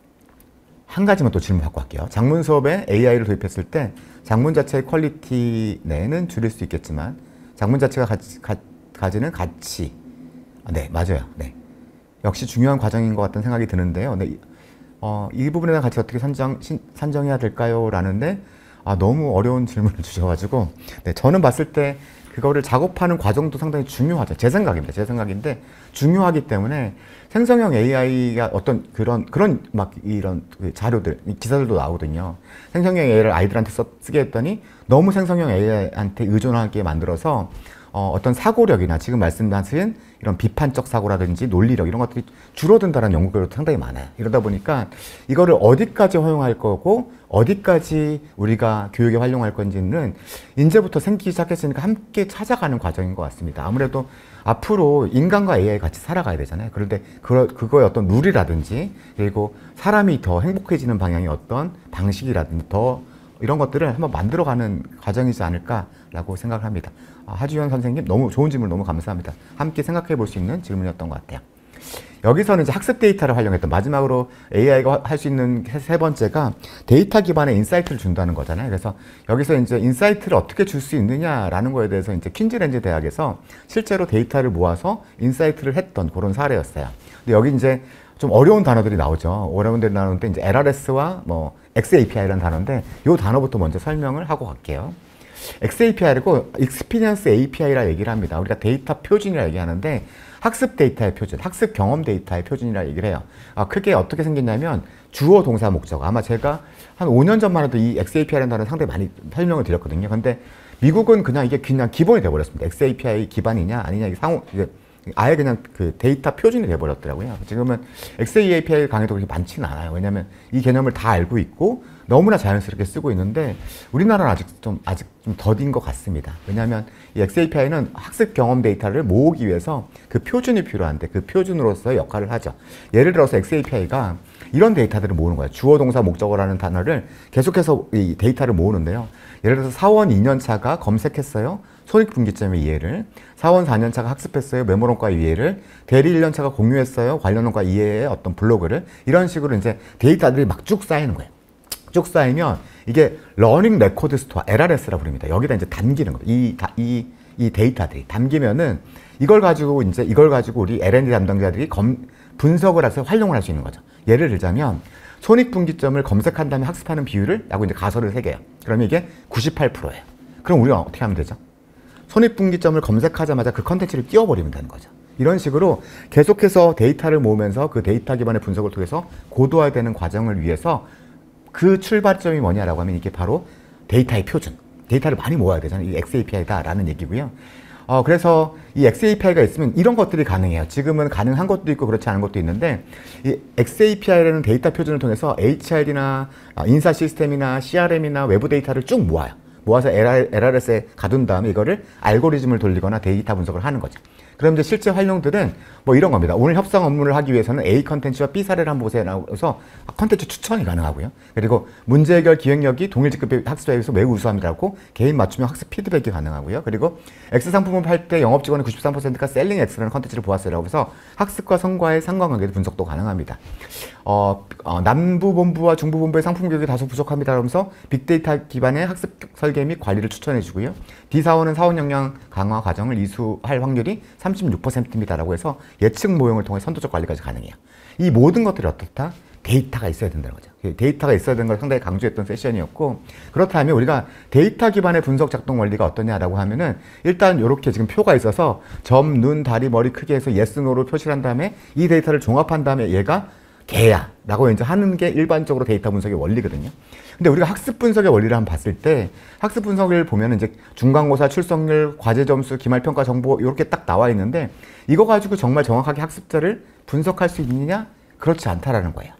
한 가지만 또 질문 받고 갈게요. 장문 수업에 에이아이를 도입했을 때 장문 자체의 퀄리티 내는 줄일 수 있겠지만 장문 자체가 가지, 가, 가지는 가치. 네, 맞아요. 네. 역시 중요한 과정인 것 같다는 생각이 드는데요. 네, 어, 이 부분에 대한 같이 어떻게 산정, 신, 산정해야 될까요? 라는데 아, 너무 어려운 질문을 주셔가지고 네, 저는 봤을 때 그거를 작업하는 과정도 상당히 중요하죠. 제 생각입니다. 제 생각인데 중요하기 때문에 생성형 에이아이가 어떤 그런 그런 막 이런 그 자료들 기사들도 나오거든요. 생성형 에이아이를 아이들한테 써, 쓰게 했더니 너무 생성형 에이아이한테 의존하게 만들어서 어, 어떤 사고력이나 지금 말씀하신 이런 비판적 사고라든지 논리력 이런 것들이 줄어든다는 연구 결과도 상당히 많아요. 이러다 보니까 이거를 어디까지 허용할 거고 어디까지 우리가 교육에 활용할 건지는 이제부터 생기기 시작했으니까 함께 찾아가는 과정인 것 같습니다. 아무래도 앞으로 인간과 에이아이 같이 살아가야 되잖아요. 그런데 그, 그거의 어떤 룰이라든지 그리고 사람이 더 행복해지는 방향의 어떤 방식이라든지 더 이런 것들을 한번 만들어가는 과정이지 않을까라고 생각을 합니다. 아, 하주현 선생님 너무 좋은 질문 너무 감사합니다. 함께 생각해 볼 수 있는 질문이었던 것 같아요. 여기서는 이제 학습 데이터를 활용했던 마지막으로 에이아이가 할 수 있는 세 번째가 데이터 기반의 인사이트를 준다는 거잖아요. 그래서 여기서 이제 인사이트를 어떻게 줄 수 있느냐라는 거에 대해서 이제 퀸즈랜드 대학에서 실제로 데이터를 모아서 인사이트를 했던 그런 사례였어요. 근데 여기 이제 좀 어려운 단어들이 나오죠. 어려운 단어들이 나오는데 이제 엘알에스와 뭐 엑스에이피아이라는 단어인데 이 단어부터 먼저 설명을 하고 갈게요. 엑스에이피아이고 Experience 에이피아이라 얘기를 합니다. 우리가 데이터 표준이라 얘기하는데 학습 데이터의 표준, 학습 경험 데이터의 표준이라 얘기를 해요. 아, 크게 어떻게 생겼냐면 주어, 동사, 목적. 아마 제가 한 오 년 전만 해도 이 엑스에이피아이라는 단어를 상당히 많이 설명을 드렸거든요. 근데 미국은 그냥 이게 그냥 기본이 돼버렸습니다. 엑스에이피아이 기반이냐 아니냐 이게 상호 이게 아예 그냥 그 데이터 표준이 돼버렸더라고요. 지금은 엑스에이피아이 강의도 그렇게 많지는 않아요. 왜냐하면 이 개념을 다 알고 있고 너무나 자연스럽게 쓰고 있는데 우리나라는 아직 좀 아직 좀 더딘 것 같습니다. 왜냐하면 이 엑스에이피아이는 학습 경험 데이터를 모으기 위해서 그 표준이 필요한데 그 표준으로서의 역할을 하죠. 예를 들어서 엑스에이피아이가 이런 데이터들을 모으는 거예요. 주어, 동사, 목적어라는 단어를 계속해서 이 데이터를 모으는데요. 예를 들어서 사원 이 년 차가 검색했어요. 손익분기점의 이해를. 사원 사 년 차가 학습했어요. 메모론과 이해를. 대리 일 년 차가 공유했어요. 관련론과 이해의 어떤 블로그를. 이런 식으로 이제 데이터들이 막 쭉 쌓이는 거예요. 쭉 쌓이면 이게 러닝 레코드 스토어, 엘알에스라고 부릅니다. 여기다 이제 담기는 거예요. 이, 이, 이 데이터들이 담기면은 이걸 가지고 이제 이걸 가지고 우리 엘앤디 담당자들이 검, 분석을 해서 활용을 할 수 있는 거죠. 예를 들자면 손익분기점을 검색한 다음에 학습하는 비율을 라고 이제 가설을 새겨요. 그러면 이게 구십팔 퍼센트예요. 그럼 우리가 어떻게 하면 되죠? 손익분기점을 검색하자마자 그 컨텐츠를 띄워버리면 되는 거죠. 이런 식으로 계속해서 데이터를 모으면서 그 데이터 기반의 분석을 통해서 고도화되는 과정을 위해서 그 출발점이 뭐냐라고 하면 이게 바로 데이터의 표준. 데이터를 많이 모아야 되잖아요. 이 엑스에이피아이다라는 얘기고요. 어, 그래서 이 엑스에이피아이가 있으면 이런 것들이 가능해요. 지금은 가능한 것도 있고 그렇지 않은 것도 있는데 이 엑스에이피아이라는 데이터 표준을 통해서 에이치알이나 인사 시스템이나 씨알엠이나 외부 데이터를 쭉 모아요. 모아서 엘알에스에 가둔 다음에 이거를 알고리즘을 돌리거나 데이터 분석을 하는 거죠. 그럼 이제 실제 활용들은 뭐 이런 겁니다. 오늘 협상 업무를 하기 위해서는 A 컨텐츠와 B 사례를 한번 보세요. 그래서 컨텐츠 추천이 가능하고요. 그리고 문제 해결 기획력이 동일 직급의 학습자에 비해서 매우 우수합니다라고 개인 맞춤형 학습 피드백이 가능하고요. 그리고 X 상품을 팔 때 영업 직원의 구십삼 퍼센트가 셀링 X라는 컨텐츠를 보았어요. 그래서 학습과 성과의 상관관계 분석도 가능합니다. 어, 어, 남부본부와 중부본부의 상품 교육이 다소 부족합니다. 그러면서 빅데이터 기반의 학습 설계 및 관리를 추천해 주고요. D 사원은 사원 역량 강화 과정을 이수할 확률이 삼십육 퍼센트입니다라고 해서 예측 모형을 통해 선도적 관리까지 가능해요. 이 모든 것들이 어떻다? 데이터가 있어야 된다는 거죠. 데이터가 있어야 되는 걸 상당히 강조했던 세션이었고, 그렇다면 우리가 데이터 기반의 분석 작동 원리가 어떠냐라고 하면은 일단 이렇게 지금 표가 있어서 점, 눈, 다리, 머리 크기에서 yes, no를 표시를 한 다음에 이 데이터를 종합한 다음에 얘가 개야 라고 이제 하는 게 일반적으로 데이터 분석의 원리거든요. 근데 우리가 학습 분석의 원리를 한번 봤을 때 학습 분석을 보면 이제 중간고사, 출석률, 과제 점수, 기말평가 정보 이렇게 딱 나와 있는데 이거 가지고 정말 정확하게 학습자를 분석할 수 있느냐? 그렇지 않다라는 거예요.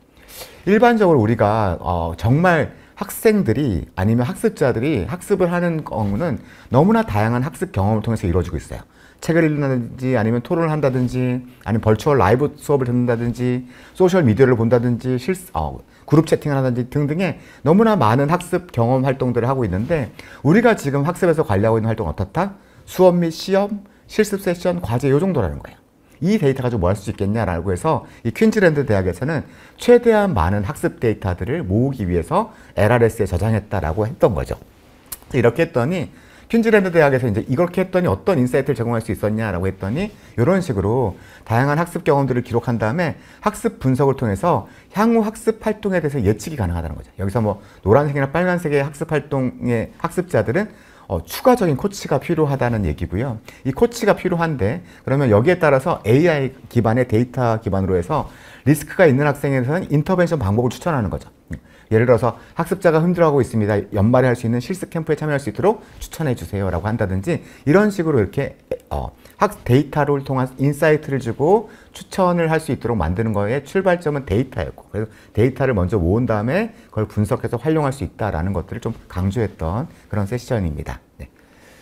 일반적으로 우리가 어, 정말 학생들이 아니면 학습자들이 학습을 하는 경우는 너무나 다양한 학습 경험을 통해서 이루어지고 있어요. 책을 읽는다든지 아니면 토론을 한다든지 아니면 벌추얼 라이브 수업을 듣는다든지 소셜 미디어를 본다든지 실수, 어, 그룹 채팅을 한다든지 등등의 너무나 많은 학습 경험 활동들을 하고 있는데 우리가 지금 학습에서 관리하고 있는 활동은 어떻다? 수업 및 시험, 실습 세션, 과제 요 정도라는 거예요. 이 데이터 가지고 뭐 할 수 있겠냐라고 해서 이 퀸즐랜드 대학에서는 최대한 많은 학습 데이터들을 모으기 위해서 엘알에스에 저장했다라고 했던 거죠. 이렇게 했더니 퀸즐랜드 대학에서 이제 이렇게 했더니 어떤 인사이트를 제공할 수 있었냐라고 했더니 이런 식으로 다양한 학습 경험들을 기록한 다음에 학습 분석을 통해서 향후 학습 활동에 대해서 예측이 가능하다는 거죠. 여기서 뭐 노란색이나 빨간색의 학습 활동의 학습자들은 어, 추가적인 코치가 필요하다는 얘기고요. 이 코치가 필요한데 그러면 여기에 따라서 에이아이 기반의 데이터 기반으로 해서 리스크가 있는 학생에서는 인터벤션 방법을 추천하는 거죠. 예를 들어서 학습자가 힘들어하고 있습니다. 연말에 할 수 있는 실습 캠프에 참여할 수 있도록 추천해 주세요 라고 한다든지 이런 식으로 이렇게 어, 학 데이터를 통한 인사이트를 주고 추천을 할 수 있도록 만드는 거에 출발점은 데이터였고 그래서 데이터를 먼저 모은 다음에 그걸 분석해서 활용할 수 있다라는 것들을 좀 강조했던 그런 세션입니다. 네.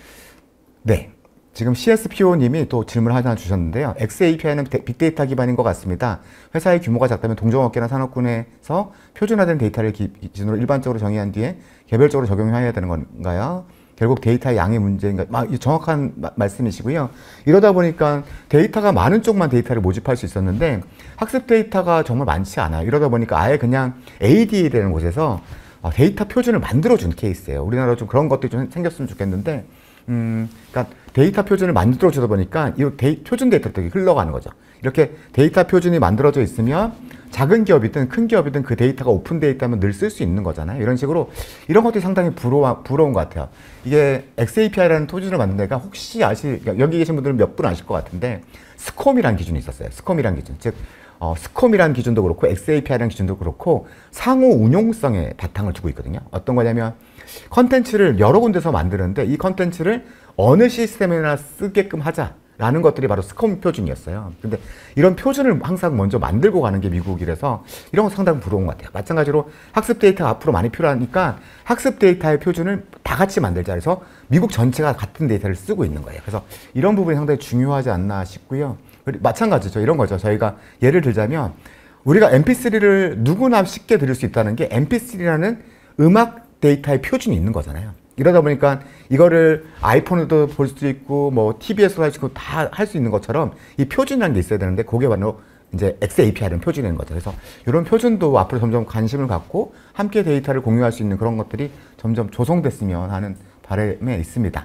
네. 지금 씨에스피오님이 또 질문을 하나 주셨는데요. 엑스에이피아이는 빅데이터 기반인 것 같습니다. 회사의 규모가 작다면 동종업계나 산업군에서 표준화된 데이터를 기준으로 일반적으로 정의한 뒤에 개별적으로 적용해야 되는 건가요? 결국 데이터의 양의 문제인가? 아, 정확한 마, 말씀이시고요. 이러다 보니까 데이터가 많은 쪽만 데이터를 모집할 수 있었는데 학습 데이터가 정말 많지 않아요. 이러다 보니까 아예 그냥 에이디에이라는 곳에서 데이터 표준을 만들어준 케이스예요. 우리나라도 좀 그런 것들이 좀 생겼으면 좋겠는데 음, 그러니까 데이터 표준을 만들어 주다 보니까 이 데이, 표준 데이터들이 흘러가는 거죠. 이렇게 데이터 표준이 만들어져 있으면 작은 기업이든 큰 기업이든 그 데이터가 오픈 데이터면 늘 쓸 수 있는 거잖아요. 이런 식으로 이런 것들이 상당히 부러워, 부러운 것 같아요. 이게 엑스에이피아이라는 표준을 만든 데가 혹시 아실, 여기 계신 분들은 몇 분 아실 것 같은데 스콤이라는 기준이 있었어요. 스콤이라는 기준. 즉 어, 스콤이라는 기준도 그렇고 엑스에이피아이라는 기준도 그렇고 상호 운용성에 바탕을 두고 있거든요. 어떤 거냐면 컨텐츠를 여러 군데서 만드는데 이 컨텐츠를 어느 시스템이나 쓰게끔 하자라는 것들이 바로 스콤 표준이었어요. 근데 이런 표준을 항상 먼저 만들고 가는 게 미국이라서 이런 건 상당히 부러운 것 같아요. 마찬가지로 학습 데이터가 앞으로 많이 필요하니까 학습 데이터의 표준을 다 같이 만들자 해서 미국 전체가 같은 데이터를 쓰고 있는 거예요. 그래서 이런 부분이 상당히 중요하지 않나 싶고요. 마찬가지죠. 이런 거죠. 저희가 예를 들자면 우리가 엠피쓰리를 누구나 쉽게 들을 수 있다는 게 엠피쓰리라는 음악 데이터의 표준이 있는 거잖아요. 이러다 보니까 이거를 아이폰에도 볼 수 있고 뭐 티비에서도 할 수 있고 다 할 수 있는 것처럼 이 표준이라는 게 있어야 되는데 그게 바로 이제 엑스에이피아이라는 표준인 거죠. 그래서 이런 표준도 앞으로 점점 관심을 갖고 함께 데이터를 공유할 수 있는 그런 것들이 점점 조성됐으면 하는 바람에 있습니다.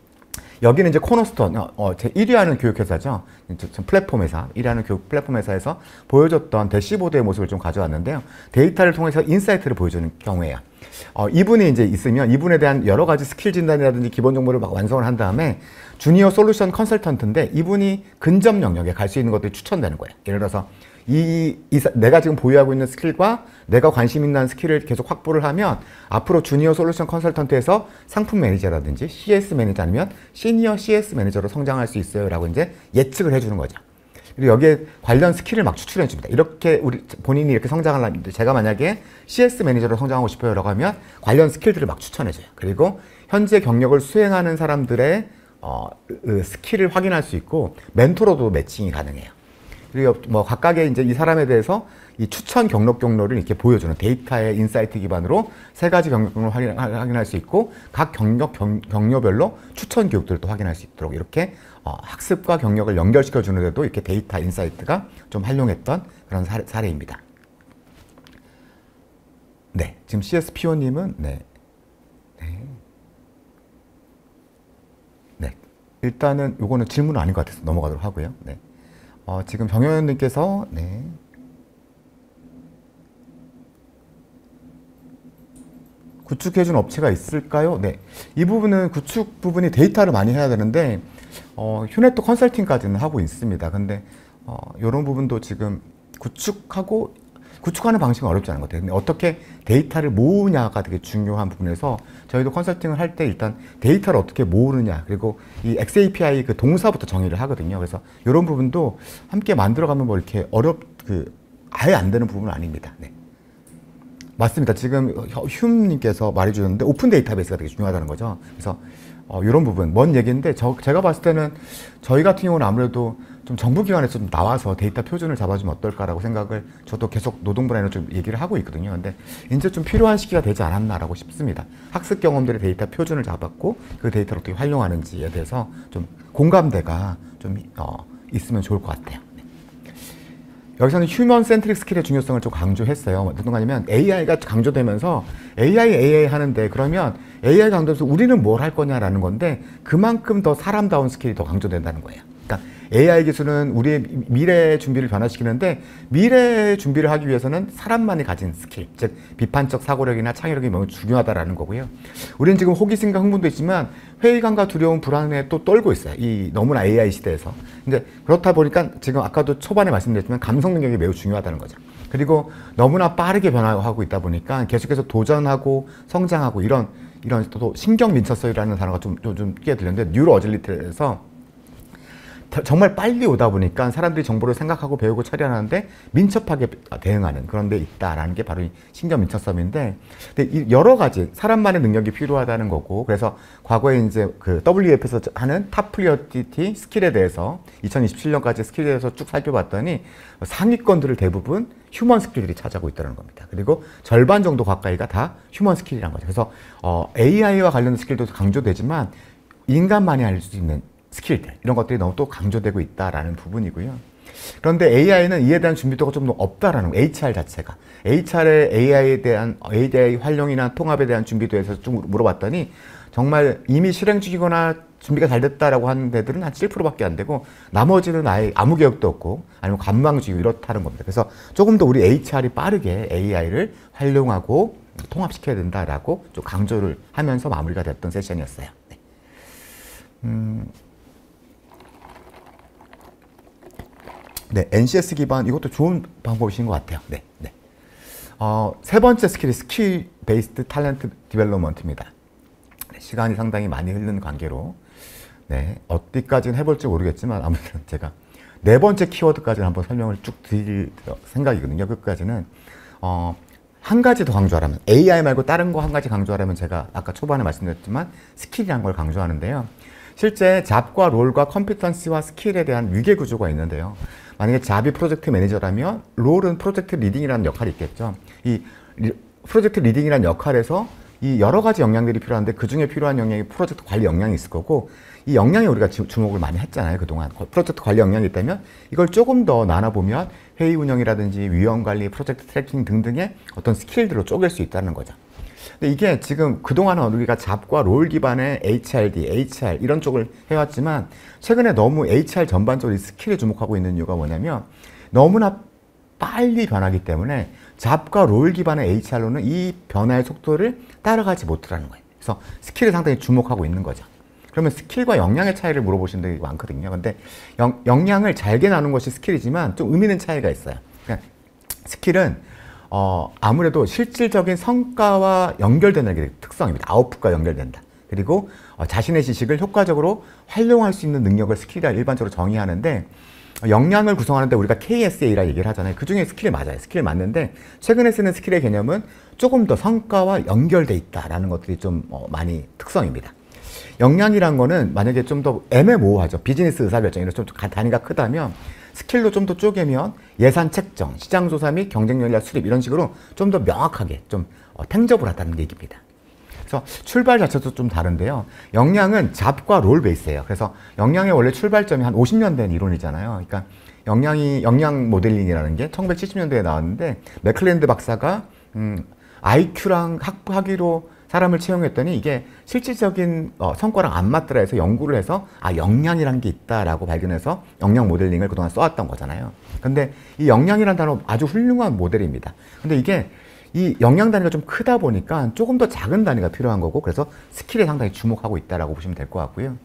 여기는 이제 코너스톤, 어, 제 일 위 하는 교육회사죠. 플랫폼 회사, 일 위 하는 교육 플랫폼 회사에서 보여줬던 대시보드의 모습을 좀 가져왔는데요. 데이터를 통해서 인사이트를 보여주는 경우에요. 어, 이분이 이제 있으면 이분에 대한 여러 가지 스킬 진단이라든지 기본 정보를 막 완성을 한 다음에 주니어 솔루션 컨설턴트인데 이분이 근접 영역에 갈 수 있는 것들이 추천되는 거예요. 예를 들어서 이, 이 내가 지금 보유하고 있는 스킬과 내가 관심 있는 스킬을 계속 확보를 하면 앞으로 주니어 솔루션 컨설턴트에서 상품 매니저라든지 씨에스 매니저 아니면 시니어 씨에스 매니저로 성장할 수 있어요 라고 이제 예측을 해주는 거죠. 그리고 여기에 관련 스킬을 막 추출해 줍니다. 이렇게 우리 본인이 이렇게 성장하려면 제가 만약에 씨에스 매니저로 성장하고 싶어요 라고 하면 관련 스킬들을 막 추천해 줘요. 그리고 현재 경력을 수행하는 사람들의 어, 그 스킬을 확인할 수 있고 멘토로도 매칭이 가능해요. 그리고 뭐 각각의 이제 이 사람에 대해서 이 추천 경력 경로를 이렇게 보여주는 데이터의 인사이트 기반으로 세 가지 경력 경로를 확인, 확인할 수 있고 각 경력 경, 경로별로 추천 교육들도 확인할 수 있도록 이렇게 어, 학습과 경력을 연결시켜 주는데도 이렇게 데이터 인사이트가 좀 활용했던 그런 사례, 사례입니다. 네, 지금 씨에스피오님은 네. 네. 네. 일단은 요거는 질문은 아닌 것 같아서 넘어가도록 하고요. 네. 어, 지금 정현님께서 네. 구축해준 업체가 있을까요? 네. 이 부분은 구축 부분이 데이터를 많이 해야 되는데 어, 휴네토 컨설팅까지는 하고 있습니다. 근데 어, 이런 부분도 지금 구축하고 구축하는 방식은 어렵지 않은 것 같아요. 근데 어떻게 데이터를 모으냐가 되게 중요한 부분에서 저희도 컨설팅을 할 때 일단 데이터를 어떻게 모으느냐 그리고 이 엑스에이피아이 그 동사부터 정의를 하거든요. 그래서 이런 부분도 함께 만들어가면 뭐 이렇게 어렵 그 아예 안 되는 부분은 아닙니다. 네. 맞습니다. 지금 휴님께서 말해주셨는데 오픈 데이터베이스가 되게 중요하다는 거죠. 그래서 어, 이런 부분 먼 얘기인데 저, 제가 봤을 때는 저희 같은 경우는 아무래도 좀 정부기관에서 좀 나와서 데이터 표준을 잡아주면 어떨까라고 생각을 저도 계속 노동부라인으로 좀 얘기를 하고 있거든요. 근데 이제 좀 필요한 시기가 되지 않았나라고 싶습니다. 학습 경험들의 데이터 표준을 잡았고 그 데이터를 어떻게 활용하는지에 대해서 좀 공감대가 좀 어, 있으면 좋을 것 같아요. 여기서는 휴먼 센트릭 스킬의 중요성을 좀 강조했어요. 어떤 거냐면 에이아이가 강조되면서 에이아이, 에이아이 하는데 그러면 에이아이 강조해서 우리는 뭘 할 거냐라는 건데 그만큼 더 사람다운 스킬이 더 강조된다는 거예요. 그러니까 에이아이 기술은 우리의 미래 준비를 변화시키는데 미래 준비를 하기 위해서는 사람만이 가진 스킬, 즉 비판적 사고력이나 창의력이 매우 중요하다라는 거고요. 우리는 지금 호기심과 흥분도 있지만 회의감과 두려움, 불안에 또 떨고 있어요. 이 너무나 에이아이 시대에서. 근데 그렇다 보니까 지금 아까도 초반에 말씀드렸지만 감성 능력이 매우 중요하다는 거죠. 그리고 너무나 빠르게 변화하고 있다 보니까 계속해서 도전하고 성장하고 이런 이런 또 신경 민첩성이라는 단어가 좀 좀 끼어 들렸는데 뉴로 어질리티에서 정말 빨리 오다 보니까 사람들이 정보를 생각하고 배우고 처리하는데 민첩하게 대응하는 그런 데 있다라는 게 바로 이 신경 민첩성인데, 근데 여러 가지 사람만의 능력이 필요하다는 거고, 그래서 과거에 이제 그 더블유이에프에서 하는 탑 프리어리티 스킬에 대해서 이천이십칠 년까지 스킬에 대해서 쭉 살펴봤더니 상위권들을 대부분 휴먼 스킬들이 차지하고 있다는 겁니다. 그리고 절반 정도 가까이가 다 휴먼 스킬이란 거죠. 그래서 어, 에이아이와 관련된 스킬도 강조되지만 인간만이 할 수 있는 스킬들, 이런 것들이 너무 또 강조되고 있다라는 부분이고요. 그런데 에이아이는 이에 대한 준비도가 좀 더 없다라는 거, 에이치알 자체가. 에이치알의 에이아이에 대한, 에이아이 활용이나 통합에 대한 준비도에서 좀 물어봤더니 정말 이미 실행 중이거나 준비가 잘 됐다라고 하는 데들은 한 칠 퍼센트밖에 안 되고 나머지는 아예 아무 계획도 없고 아니면 관망주의 이렇다는 겁니다. 그래서 조금 더 우리 에이치알이 빠르게 에이아이를 활용하고 통합시켜야 된다라고 좀 강조를 하면서 마무리가 됐던 세션이었어요. 네. 음. 네, 엔씨에스 기반, 이것도 좋은 방법이신 것 같아요. 네, 네. 어, 세 번째 스킬이 스킬 베이스드 탤런트 디벨롭먼트입니다. 네, 시간이 상당히 많이 흐르는 관계로 네, 어디까지는 해볼지 모르겠지만 아무튼 제가 네 번째 키워드까지는 한번 설명을 쭉 드릴 생각이거든요. 끝까지는 어, 한 가지 더 강조하라면, 에이아이 말고 다른 거 한 가지 강조하라면 제가 아까 초반에 말씀드렸지만 스킬이라는 걸 강조하는데요. 실제 잡과 롤과 컴피턴시와 스킬에 대한 위계 구조가 있는데요. 만약에 잡이 프로젝트 매니저라면 롤은 프로젝트 리딩이라는 역할이 있겠죠. 이 리, 프로젝트 리딩이라는 역할에서 이 여러 가지 역량들이 필요한데 그 중에 필요한 역량이 프로젝트 관리 역량이 있을 거고, 이 역량에 우리가 주, 주목을 많이 했잖아요. 그동안 프로젝트 관리 역량이 있다면 이걸 조금 더 나눠보면 회의 운영이라든지 위험 관리, 프로젝트 트래킹 등등의 어떤 스킬들로 쪼갤 수 있다는 거죠. 근데 이게 지금 그동안은 우리가 잡과 롤 기반의 에이치알디, 에이치알 이런 쪽을 해왔지만 최근에 너무 에이치알 전반적으로 이 스킬에 주목하고 있는 이유가 뭐냐면 너무나 빨리 변하기 때문에 잡과 롤 기반의 에이치알로는 이 변화의 속도를 따라가지 못하는 거예요. 그래서 스킬에 상당히 주목하고 있는 거죠. 그러면 스킬과 역량의 차이를 물어보시는 분들이 많거든요. 근데 영, 역량을 잘게 나눈 것이 스킬이지만 좀 의미 있는 차이가 있어요. 그러니까 스킬은 어, 아무래도 실질적인 성과와 연결되는 게 특성입니다. 아웃풋과 연결된다. 그리고 어, 자신의 지식을 효과적으로 활용할 수 있는 능력을 스킬이라 일반적으로 정의하는데, 어, 역량을 구성하는데 우리가 케이에스에이라 얘기를 하잖아요. 그 중에 스킬이 맞아요. 스킬이 맞는데 최근에 쓰는 스킬의 개념은 조금 더 성과와 연결돼 있다라는 것들이 좀 어, 많이 특성입니다. 역량이란 거는 만약에 좀 더 애매모호하죠. 비즈니스 의사결정이 좀 단위가 크다면 스킬로 좀 더 쪼개면 예산 책정, 시장 조사 및 경쟁 전략 수립 이런 식으로 좀 더 명확하게 좀 어, 탱저블 하다는 얘기입니다. 그래서 출발 자체도 좀 다른데요. 역량은 잡과 롤 베이스예요. 그래서 역량의 원래 출발점이 한 오십 년 된 이론이잖아요. 그러니까 역량이 역량 모델링이라는 게 천구백칠십 년대에 나왔는데 맥클랜드 박사가 음, 아이큐랑 학, 학위로 사람을 채용했더니 이게 실질적인 어, 성과랑 안 맞더라 해서 연구를 해서 아 역량이라는 게 있다라고 발견해서 역량 모델링을 그동안 써왔던 거잖아요. 근데 이 역량이라는 단어 아주 훌륭한 모델입니다. 근데 이게 이 역량 단위가 좀 크다 보니까 조금 더 작은 단위가 필요한 거고, 그래서 스킬에 상당히 주목하고 있다라고 보시면 될 것 같고요.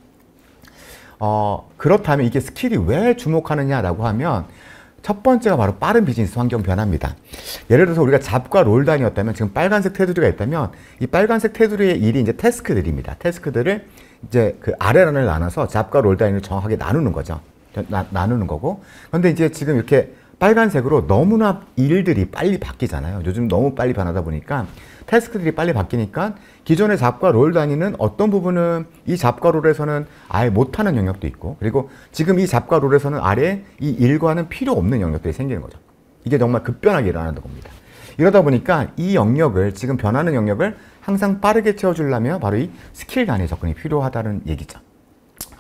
어, 그렇다면 이게 스킬이 왜 주목하느냐라고 하면 첫 번째가 바로 빠른 비즈니스 환경 변화입니다. 예를 들어서 우리가 잡과 롤 단위였다면 지금 빨간색 테두리가 있다면 이 빨간색 테두리의 일이 이제 태스크들입니다. 태스크들을 이제 그 아래란을 나눠서 잡과 롤 단위를 정확하게 나누는 거죠. 나, 나누는 거고. 그런데 이제 지금 이렇게 빨간색으로 너무나 일들이 빨리 바뀌잖아요. 요즘 너무 빨리 변하다 보니까 태스크들이 빨리 바뀌니까 기존의 잡과 롤 단위는 어떤 부분은 이 잡과 롤에서는 아예 못하는 영역도 있고, 그리고 지금 이 잡과 롤에서는 아래 이 일과는 필요 없는 영역들이 생기는 거죠. 이게 정말 급변하게 일어나는 겁니다. 이러다 보니까 이 영역을, 지금 변하는 영역을 항상 빠르게 채워주려면 바로 이 스킬 단위 접근이 필요하다는 얘기죠.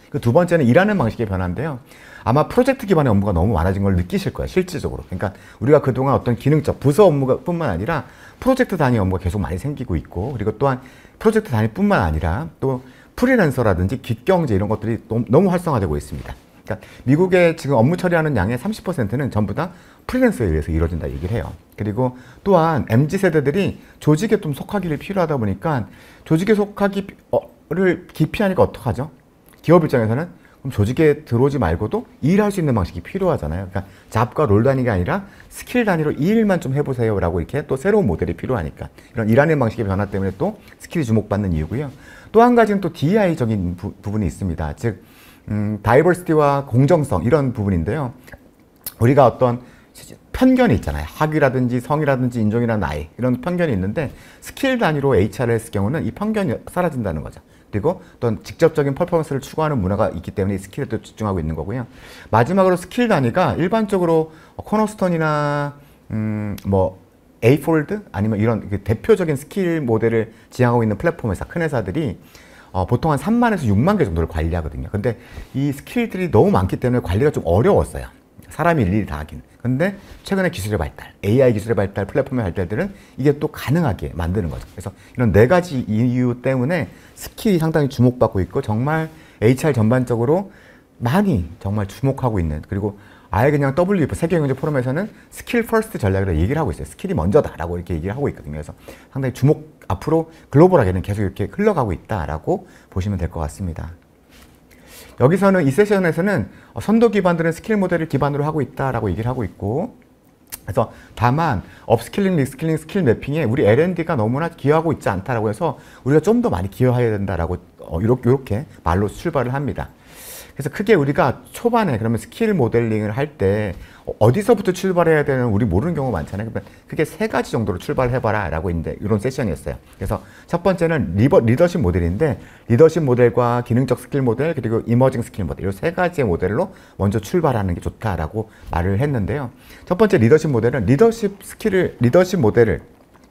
그 두 번째는 일하는 방식의 변화인데요. 아마 프로젝트 기반의 업무가 너무 많아진 걸 느끼실 거예요, 실질적으로. 그러니까 우리가 그동안 어떤 기능적 부서 업무가 뿐만 아니라 프로젝트 단위 업무가 계속 많이 생기고 있고, 그리고 또한 프로젝트 단위뿐만 아니라 또 프리랜서라든지 깃경제 이런 것들이 너무 활성화되고 있습니다. 그러니까 미국의 지금 업무 처리하는 양의 삼십 퍼센트는 전부 다 프리랜서에 의해서 이루어진다 얘기를 해요. 그리고 또한 엠지 세대들이 조직에 좀 속하기를 필요하다 보니까 조직에 속하기를 기피하니까 어떡하죠? 기업 입장에서는 그럼 조직에 들어오지 말고도 일할 수 있는 방식이 필요하잖아요. 그러니까 잡과 롤 단위가 아니라 스킬 단위로 이 일만 좀 해보세요 라고 이렇게 또 새로운 모델이 필요하니까 이런 일하는 방식의 변화 때문에 또 스킬이 주목받는 이유고요. 또 한 가지는 또 디이아이적인 부, 부분이 있습니다. 즉 음, 다이버시티와 공정성 이런 부분인데요. 우리가 어떤 편견이 있잖아요. 학위라든지 성이라든지 인종이나 나이 이런 편견이 있는데 스킬 단위로 에이치알을 했을 경우는 이 편견이 사라진다는 거죠. 그리고 또 직접적인 퍼포먼스를 추구하는 문화가 있기 때문에 이 스킬에 또 집중하고 있는 거고요. 마지막으로 스킬 단위가 일반적으로 코너스톤이나 음, 뭐 에이폴드 아니면 이런 그 대표적인 스킬 모델을 지향하고 있는 플랫폼 회사, 큰 회사들이 어, 보통 한 삼만에서 육만 개 정도를 관리하거든요. 근데 이 스킬들이 너무 많기 때문에 관리가 좀 어려웠어요. 사람이 일일이 다 하긴. 근데 최근에 기술의 발달, 에이아이 기술의 발달, 플랫폼의 발달들은 이게 또 가능하게 만드는 거죠. 그래서 이런 네 가지 이유 때문에 스킬이 상당히 주목받고 있고 정말 에이치알 전반적으로 많이 정말 주목하고 있는, 그리고 아예 그냥 더블유이에프 세계경제 포럼에서는 스킬 퍼스트 전략이라고 얘기를 하고 있어요. 스킬이 먼저다라고 이렇게 얘기를 하고 있거든요. 그래서 상당히 주목, 앞으로 글로벌하게는 계속 이렇게 흘러가고 있다라고 보시면 될 것 같습니다. 여기서는 이 세션에서는 선도 기반들은 스킬 모델을 기반으로 하고 있다라고 얘기를 하고 있고, 그래서 다만 업스킬링, 리스킬링, 스킬 매핑에 우리 엘 앤 디가 너무나 기여하고 있지 않다라고 해서 우리가 좀 더 많이 기여해야 된다라고 어, 이렇게, 이렇게 말로 출발을 합니다. 그래서 크게 우리가 초반에 그러면 스킬 모델링을 할 때 어디서부터 출발해야 되는 우리 모르는 경우가 많잖아요. 그러면 크게 세 가지 정도로 출발해봐라 라고 있는데 이런 세션이었어요. 그래서 첫 번째는 리버, 리더십 모델인데 리더십 모델과 기능적 스킬 모델 그리고 이머징 스킬 모델 이 세 가지의 모델로 먼저 출발하는 게 좋다라고 말을 했는데요. 첫 번째 리더십 모델은 리더십 스킬을 리더십 모델을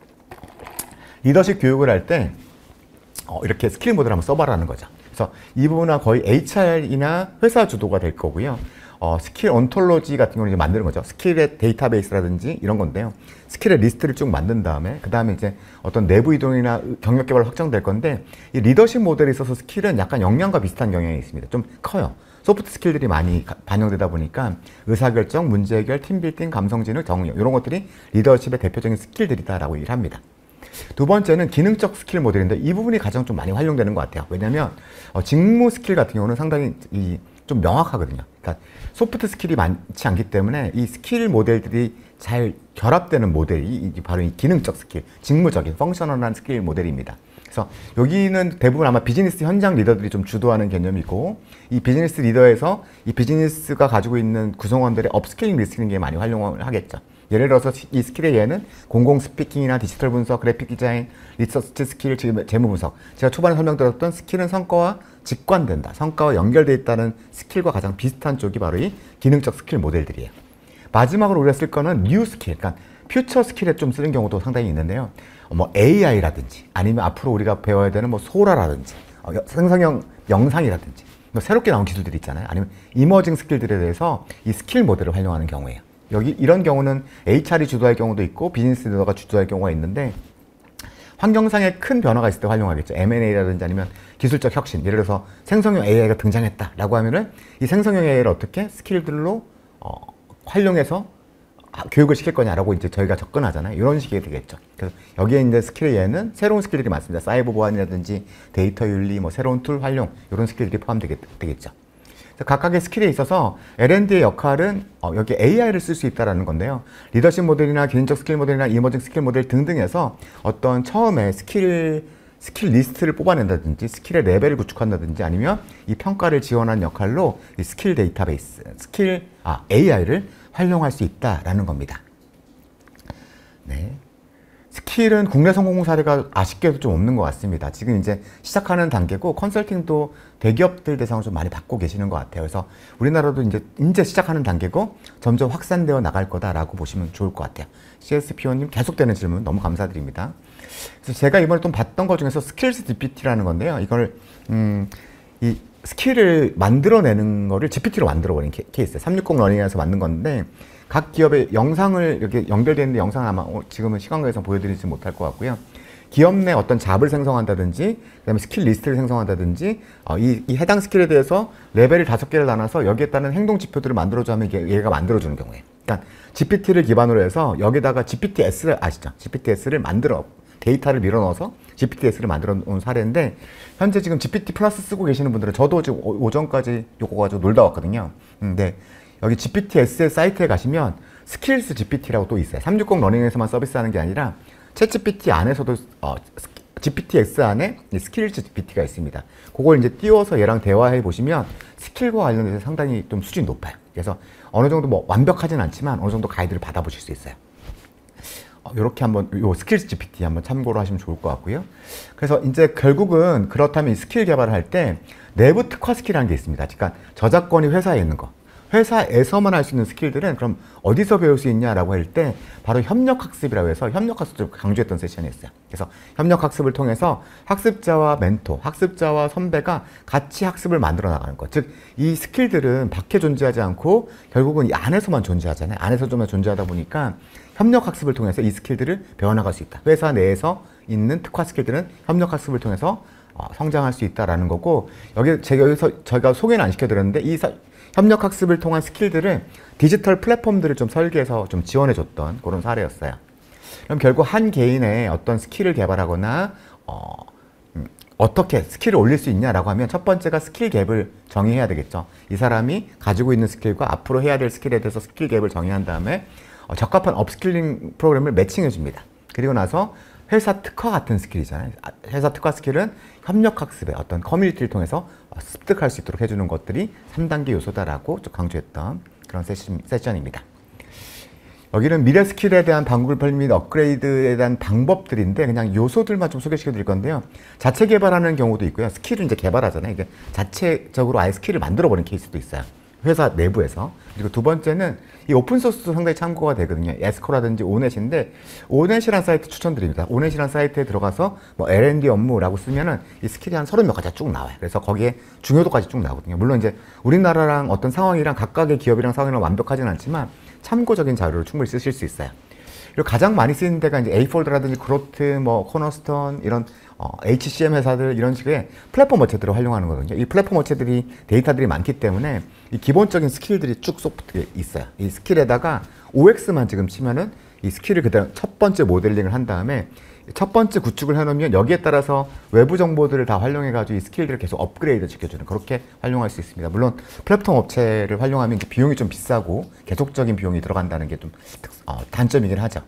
리더십 교육을 할 때 어, 이렇게 스킬 모델을 한번 써봐라는 거죠. 그래서 이 부분은 거의 에이치알이나 회사 주도가 될 거고요. 어, 스킬 온톨로지 같은 경우는 이제 만드는 거죠. 스킬의 데이터베이스라든지 이런 건데요. 스킬의 리스트를 쭉 만든 다음에 그 다음에 이제 어떤 내부 이동이나 경력 개발 확정될 건데 이 리더십 모델에 있어서 스킬은 약간 역량과 비슷한 경향이 있습니다. 좀 커요. 소프트 스킬들이 많이 반영되다 보니까 의사결정, 문제해결, 팀빌딩, 감성지능, 정력 이런 것들이 리더십의 대표적인 스킬들이다라고 얘기를 합니다. 두 번째는 기능적 스킬 모델인데 이 부분이 가장 좀 많이 활용되는 것 같아요. 왜냐하면 어, 직무 스킬 같은 경우는 상당히 이, 좀 명확하거든요. 그러니까 소프트 스킬이 많지 않기 때문에 이 스킬 모델들이 잘 결합되는 모델이 바로 이 기능적 스킬, 직무적인 펑셔널한 스킬 모델입니다. 그래서 여기는 대부분 아마 비즈니스 현장 리더들이 좀 주도하는 개념이고 이 비즈니스 리더에서 이 비즈니스가 가지고 있는 구성원들의 업스킬링, 리스킬링에 많이 활용을 하겠죠. 예를 들어서 이 스킬의 예는 공공 스피킹이나 디지털 분석, 그래픽 디자인, 리서치 스킬, 재무 분석. 제가 초반에 설명드렸던 스킬은 성과와 직관된다, 성과와 연결되어 있다는 스킬과 가장 비슷한 쪽이 바로 이 기능적 스킬 모델들이에요. 마지막으로 우리가 쓸 거는 뉴 스킬, 그러니까 퓨처 스킬에 좀 쓰는 경우도 상당히 있는데요. 뭐 에이아이라든지 아니면 앞으로 우리가 배워야 되는 뭐 소라라든지 어, 생성형 영상이라든지 뭐 새롭게 나온 기술들이 있잖아요. 아니면 이머징 스킬들에 대해서 이 스킬 모델을 활용하는 경우예요. 여기 이런 경우는 에이치알이 주도할 경우도 있고 비즈니스 리더가 주도할 경우가 있는데 환경상에 큰 변화가 있을 때 활용하겠죠. 엠 앤 에이라든지 아니면 기술적 혁신, 예를 들어서 생성형 에이아이가 등장했다라고 하면은 이 생성형 에이아이를 어떻게 스킬들로 어, 활용해서 교육을 시킬 거냐라고 이제 저희가 접근하잖아요. 이런 식이 되겠죠. 그래서 여기에 이제 스킬의 예는 새로운 스킬들이 많습니다. 사이버 보안이라든지 데이터 윤리, 뭐 새로운 툴 활용 이런 스킬들이 포함되겠죠. 각각의 스킬에 있어서 엘 앤 디의 역할은 어, 여기 에이아이를 쓸 수 있다는 건데요. 리더십 모델이나 기능적 스킬 모델이나 이머징 스킬 모델 등등에서 어떤 처음에 스킬, 스킬 리스트를 뽑아낸다든지 스킬의 레벨을 구축한다든지 아니면 이 평가를 지원하는 역할로 이 스킬 데이터베이스, 스킬, 아, 에이아이를 활용할 수 있다라는 겁니다. 네. 스킬은 국내 성공 사례가 아쉽게도 좀 없는 것 같습니다. 지금 이제 시작하는 단계고 컨설팅도 대기업들 대상으로 좀 많이 받고 계시는 것 같아요. 그래서 우리나라도 이제 이제 시작하는 단계고 점점 확산되어 나갈 거다라고 보시면 좋을 것 같아요. 씨에스피오님 계속되는 질문 너무 감사드립니다. 그래서 제가 이번에 좀 봤던 것 중에서 스킬스 지피티라는 건데요. 이걸 음, 이 스킬을 만들어내는 거를 지피티로 만들어버린 케이스예요. 삼백육십 러닝에서 만든 건데 각 기업의 영상을 이렇게 연결되어 있는데 영상을 아마 지금은 시간관계상 보여드리지 못할 것 같고요. 기업 내 어떤 잡을 생성한다든지 그다음에 스킬 리스트를 생성한다든지 어, 이, 이 해당 스킬에 대해서 레벨을 다섯 개를 나눠서 여기에 따른 행동 지표들을 만들어주면 이게 얘가 만들어주는 경우에 그러니까 지피티를 기반으로 해서 여기다가 지피티에스를 아시죠? 지피티에스를 만들어 데이터를 밀어넣어서 지피티에스를 만들어 놓은 사례인데 현재 지금 지피티 플러스 쓰고 계시는 분들은 저도 지금 오전까지 요거 가지고 놀다 왔거든요. 근데 여기 지피티에스 사이트에 가시면 스킬스 지피티라고 또 있어요. 삼백육십 러닝에서만 서비스하는 게 아니라 챗 지피티 안에서도 어, 지피티엑스 안에 스킬즈 지피티가 있습니다. 그걸 이제 띄워서 얘랑 대화해 보시면 스킬과 관련해서 상당히 좀 수준이 높아요. 그래서 어느 정도 뭐 완벽하진 않지만 어느 정도 가이드를 받아보실 수 있어요. 어, 이렇게 한번 요 스킬즈 지피티 한번 참고로 하시면 좋을 것 같고요. 그래서 이제 결국은 그렇다면 이 스킬 개발을 할 때 내부 특화 스킬이라는 게 있습니다. 그러니까 저작권이 회사에 있는 거. 회사에서만 할 수 있는 스킬들은 그럼 어디서 배울 수 있냐라고 할 때 바로 협력학습이라고 해서 협력학습을 강조했던 세션이었어요. 그래서 협력학습을 통해서 학습자와 멘토, 학습자와 선배가 같이 학습을 만들어 나가는 것. 즉, 이 스킬들은 밖에 존재하지 않고 결국은 이 안에서만 존재하잖아요. 안에서만 존재하다 보니까 협력학습을 통해서 이 스킬들을 배워나갈 수 있다. 회사 내에서 있는 특화 스킬들은 협력학습을 통해서 어, 성장할 수 있다라는 거고 여기 제가 여기서 저희가 소개는 안 시켜드렸는데 이 사, 협력학습을 통한 스킬들을 디지털 플랫폼들을 좀 설계해서 좀 지원해줬던 그런 사례였어요. 그럼 결국 한 개인의 어떤 스킬을 개발하거나 어, 음, 어떻게 스킬을 올릴 수 있냐라고 하면 첫 번째가 스킬 갭을 정의해야 되겠죠. 이 사람이 가지고 있는 스킬과 앞으로 해야 될 스킬에 대해서 스킬 갭을 정의한 다음에 어, 적합한 업스킬링 프로그램을 매칭해 줍니다. 그리고 나서 회사 특화 같은 스킬이잖아요. 회사 특화 스킬은 협력학습의 어떤 커뮤니티를 통해서 습득할 수 있도록 해주는 것들이 삼 단계 요소다라고 좀 강조했던 그런 세션, 세션입니다. 여기는 미래 스킬에 대한 방불 및 업그레이드에 대한 방법들인데 그냥 요소들만 좀 소개시켜 드릴 건데요. 자체 개발하는 경우도 있고요. 스킬을 이제 개발하잖아요. 이게 자체적으로 아예 스킬을 만들어 버리는 케이스도 있어요. 회사 내부에서. 그리고 두 번째는 이 오픈소스도 상당히 참고가 되거든요. 에스코라든지 오넷인데 오넷이라는 사이트 추천드립니다. 오넷이라는 사이트에 들어가서 뭐 엘 앤 디 업무라고 쓰면은 이 스킬이 한 서른 몇 가지가 쭉 나와요. 그래서 거기에 중요도까지 쭉 나오거든요. 물론 이제 우리나라랑 어떤 상황이랑 각각의 기업이랑 상황이랑 완벽하진 않지만 참고적인 자료를 충분히 쓰실 수 있어요. 그리고 가장 많이 쓰이는 데가 이제 에이폴드라든지 그로트, 뭐 코너스톤 이런 어, 에이치 씨 엠 회사들 이런 식의 플랫폼 업체들을 활용하는 거거든요. 이 플랫폼 업체들이 데이터들이 많기 때문에 이 기본적인 스킬들이 쭉 소프트에 있어요. 이 스킬에다가 오 엑스만 지금 치면은 이 스킬을 그다음 첫 번째 모델링을 한 다음에 첫 번째 구축을 해놓으면 여기에 따라서 외부 정보들을 다 활용해가지고 이 스킬들을 계속 업그레이드 시켜주는 그렇게 활용할 수 있습니다. 물론 플랫폼 업체를 활용하면 비용이 좀 비싸고 계속적인 비용이 들어간다는 게 좀 어, 단점이긴 하죠.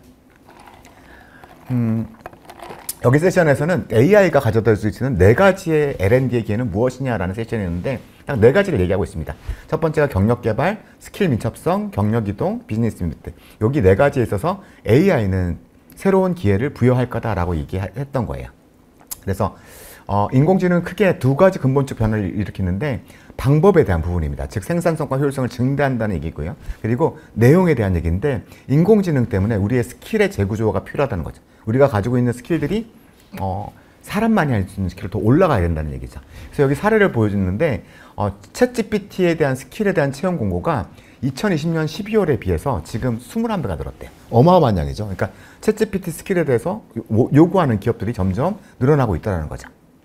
음, 여기 세션에서는 에이아이가 가져다 줄 수 있는 네 가지의 엘 앤 디의 기회는 무엇이냐라는 세션이었는데 딱 네 가지를 얘기하고 있습니다. 첫 번째가 경력 개발, 스킬 민첩성, 경력 이동, 비즈니스 미트. 여기 네 가지에 있어서 에이아이는 새로운 기회를 부여할 거다라고 얘기했던 거예요. 그래서 어, 인공지능은 크게 두 가지 근본적 변화를 일으키는데 방법에 대한 부분입니다. 즉 생산성과 효율성을 증대한다는 얘기고요. 그리고 내용에 대한 얘기인데 인공지능 때문에 우리의 스킬의 재구조가 필요하다는 거죠. 우리가 가지고 있는 스킬들이 어, 사람만이 할 수 있는 스킬로 더 올라가야 된다는 얘기죠. 그래서 여기 사례를 보여주는데 어, 챗 지피티에 대한 스킬에 대한 채용 공고가 이천이십 년 십이월에 비해서 지금 이십일 배가 늘었대요. 어마어마한 양이죠. 그러니까 챗 지피티 스킬에 대해서 요구하는 기업들이 점점 늘어나고 있다는 거죠.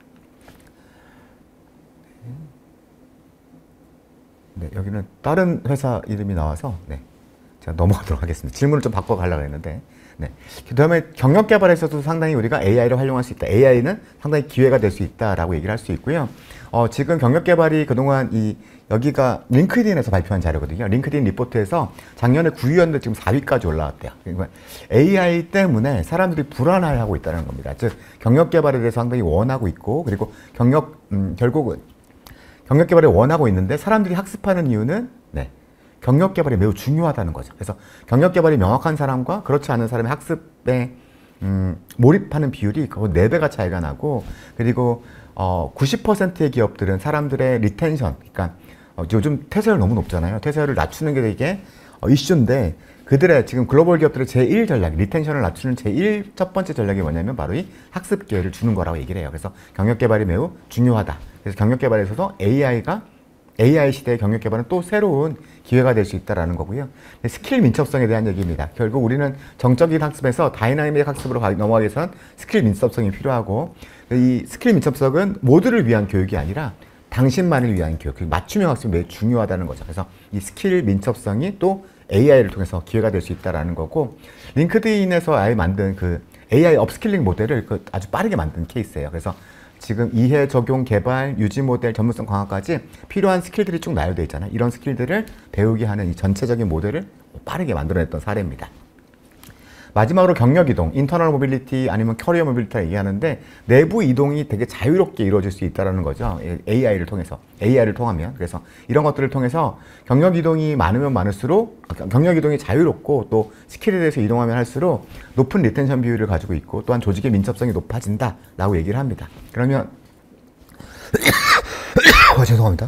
네, 여기는 다른 회사 이름이 나와서 네, 제가 넘어가도록 하겠습니다. 질문을 좀 바꿔가려고 했는데 네. 그 다음에 경력 개발에서도 상당히 우리가 에이아이를 활용할 수 있다. 에이아이는 상당히 기회가 될 수 있다라고 얘기를 할 수 있고요. 어, 지금 경력 개발이 그동안 이 여기가 링크드인에서 발표한 자료거든요. 링크드인 리포트에서 작년에 구 위였는데 지금 사 위까지 올라왔대요. 그러니까 에이아이 때문에 사람들이 불안해하고 있다는 겁니다. 즉 경력 개발에 대해서 상당히 원하고 있고 그리고 경력 음, 결국은 경력 개발을 원하고 있는데 사람들이 학습하는 이유는 네. 경력 개발이 매우 중요하다는 거죠. 그래서 경력 개발이 명확한 사람과 그렇지 않은 사람의 학습에 음, 몰입하는 비율이 거의 네 배가 차이가 나고 그리고 어, 구십 퍼센트의 기업들은 사람들의 리텐션, 그러니까 어, 요즘 퇴사율 너무 높잖아요. 퇴사율을 낮추는 게 되게 어, 이슈인데 그들의 지금 글로벌 기업들의 제일 전략, 리텐션을 낮추는 제일 첫 번째 전략이 뭐냐면 바로 이 학습 기회를 주는 거라고 얘기를 해요. 그래서 경력 개발이 매우 중요하다. 그래서 경력 개발에 있어서 에이아이가 에이아이 시대의 경력 개발은 또 새로운 기회가 될 수 있다는 거고요. 스킬 민첩성에 대한 얘기입니다. 결국 우리는 정적인 학습에서 다이나믹 학습으로 넘어가기 위해서는 스킬 민첩성이 필요하고, 이 스킬 민첩성은 모두를 위한 교육이 아니라 당신만을 위한 교육, 맞춤형 학습이 매우 중요하다는 거죠. 그래서 이 스킬 민첩성이 또 에이아이를 통해서 기회가 될 수 있다는 거고, 링크드인에서 아예 만든 그 에이아이 업스킬링 모델을 그 아주 빠르게 만든 케이스예요. 그래서 지금 이해, 적용, 개발, 유지 모델, 전문성 강화까지 필요한 스킬들이 쭉 나열되어 있잖아요. 이런 스킬들을 배우게 하는 이 전체적인 모델을 빠르게 만들어냈던 사례입니다. 마지막으로 경력 이동, 인터널 모빌리티 아니면 커리어 모빌리티라 얘기하는데, 내부 이동이 되게 자유롭게 이루어질 수 있다는 거죠. 에이아이를 통해서, 에이아이를 통하면. 그래서 이런 것들을 통해서 경력 이동이 많으면 많을수록, 경력 이동이 자유롭고 또 스킬에 대해서 이동하면 할수록 높은 리텐션 비율을 가지고 있고, 또한 조직의 민첩성이 높아진다라고 얘기를 합니다. 그러면 어, 죄송합니다.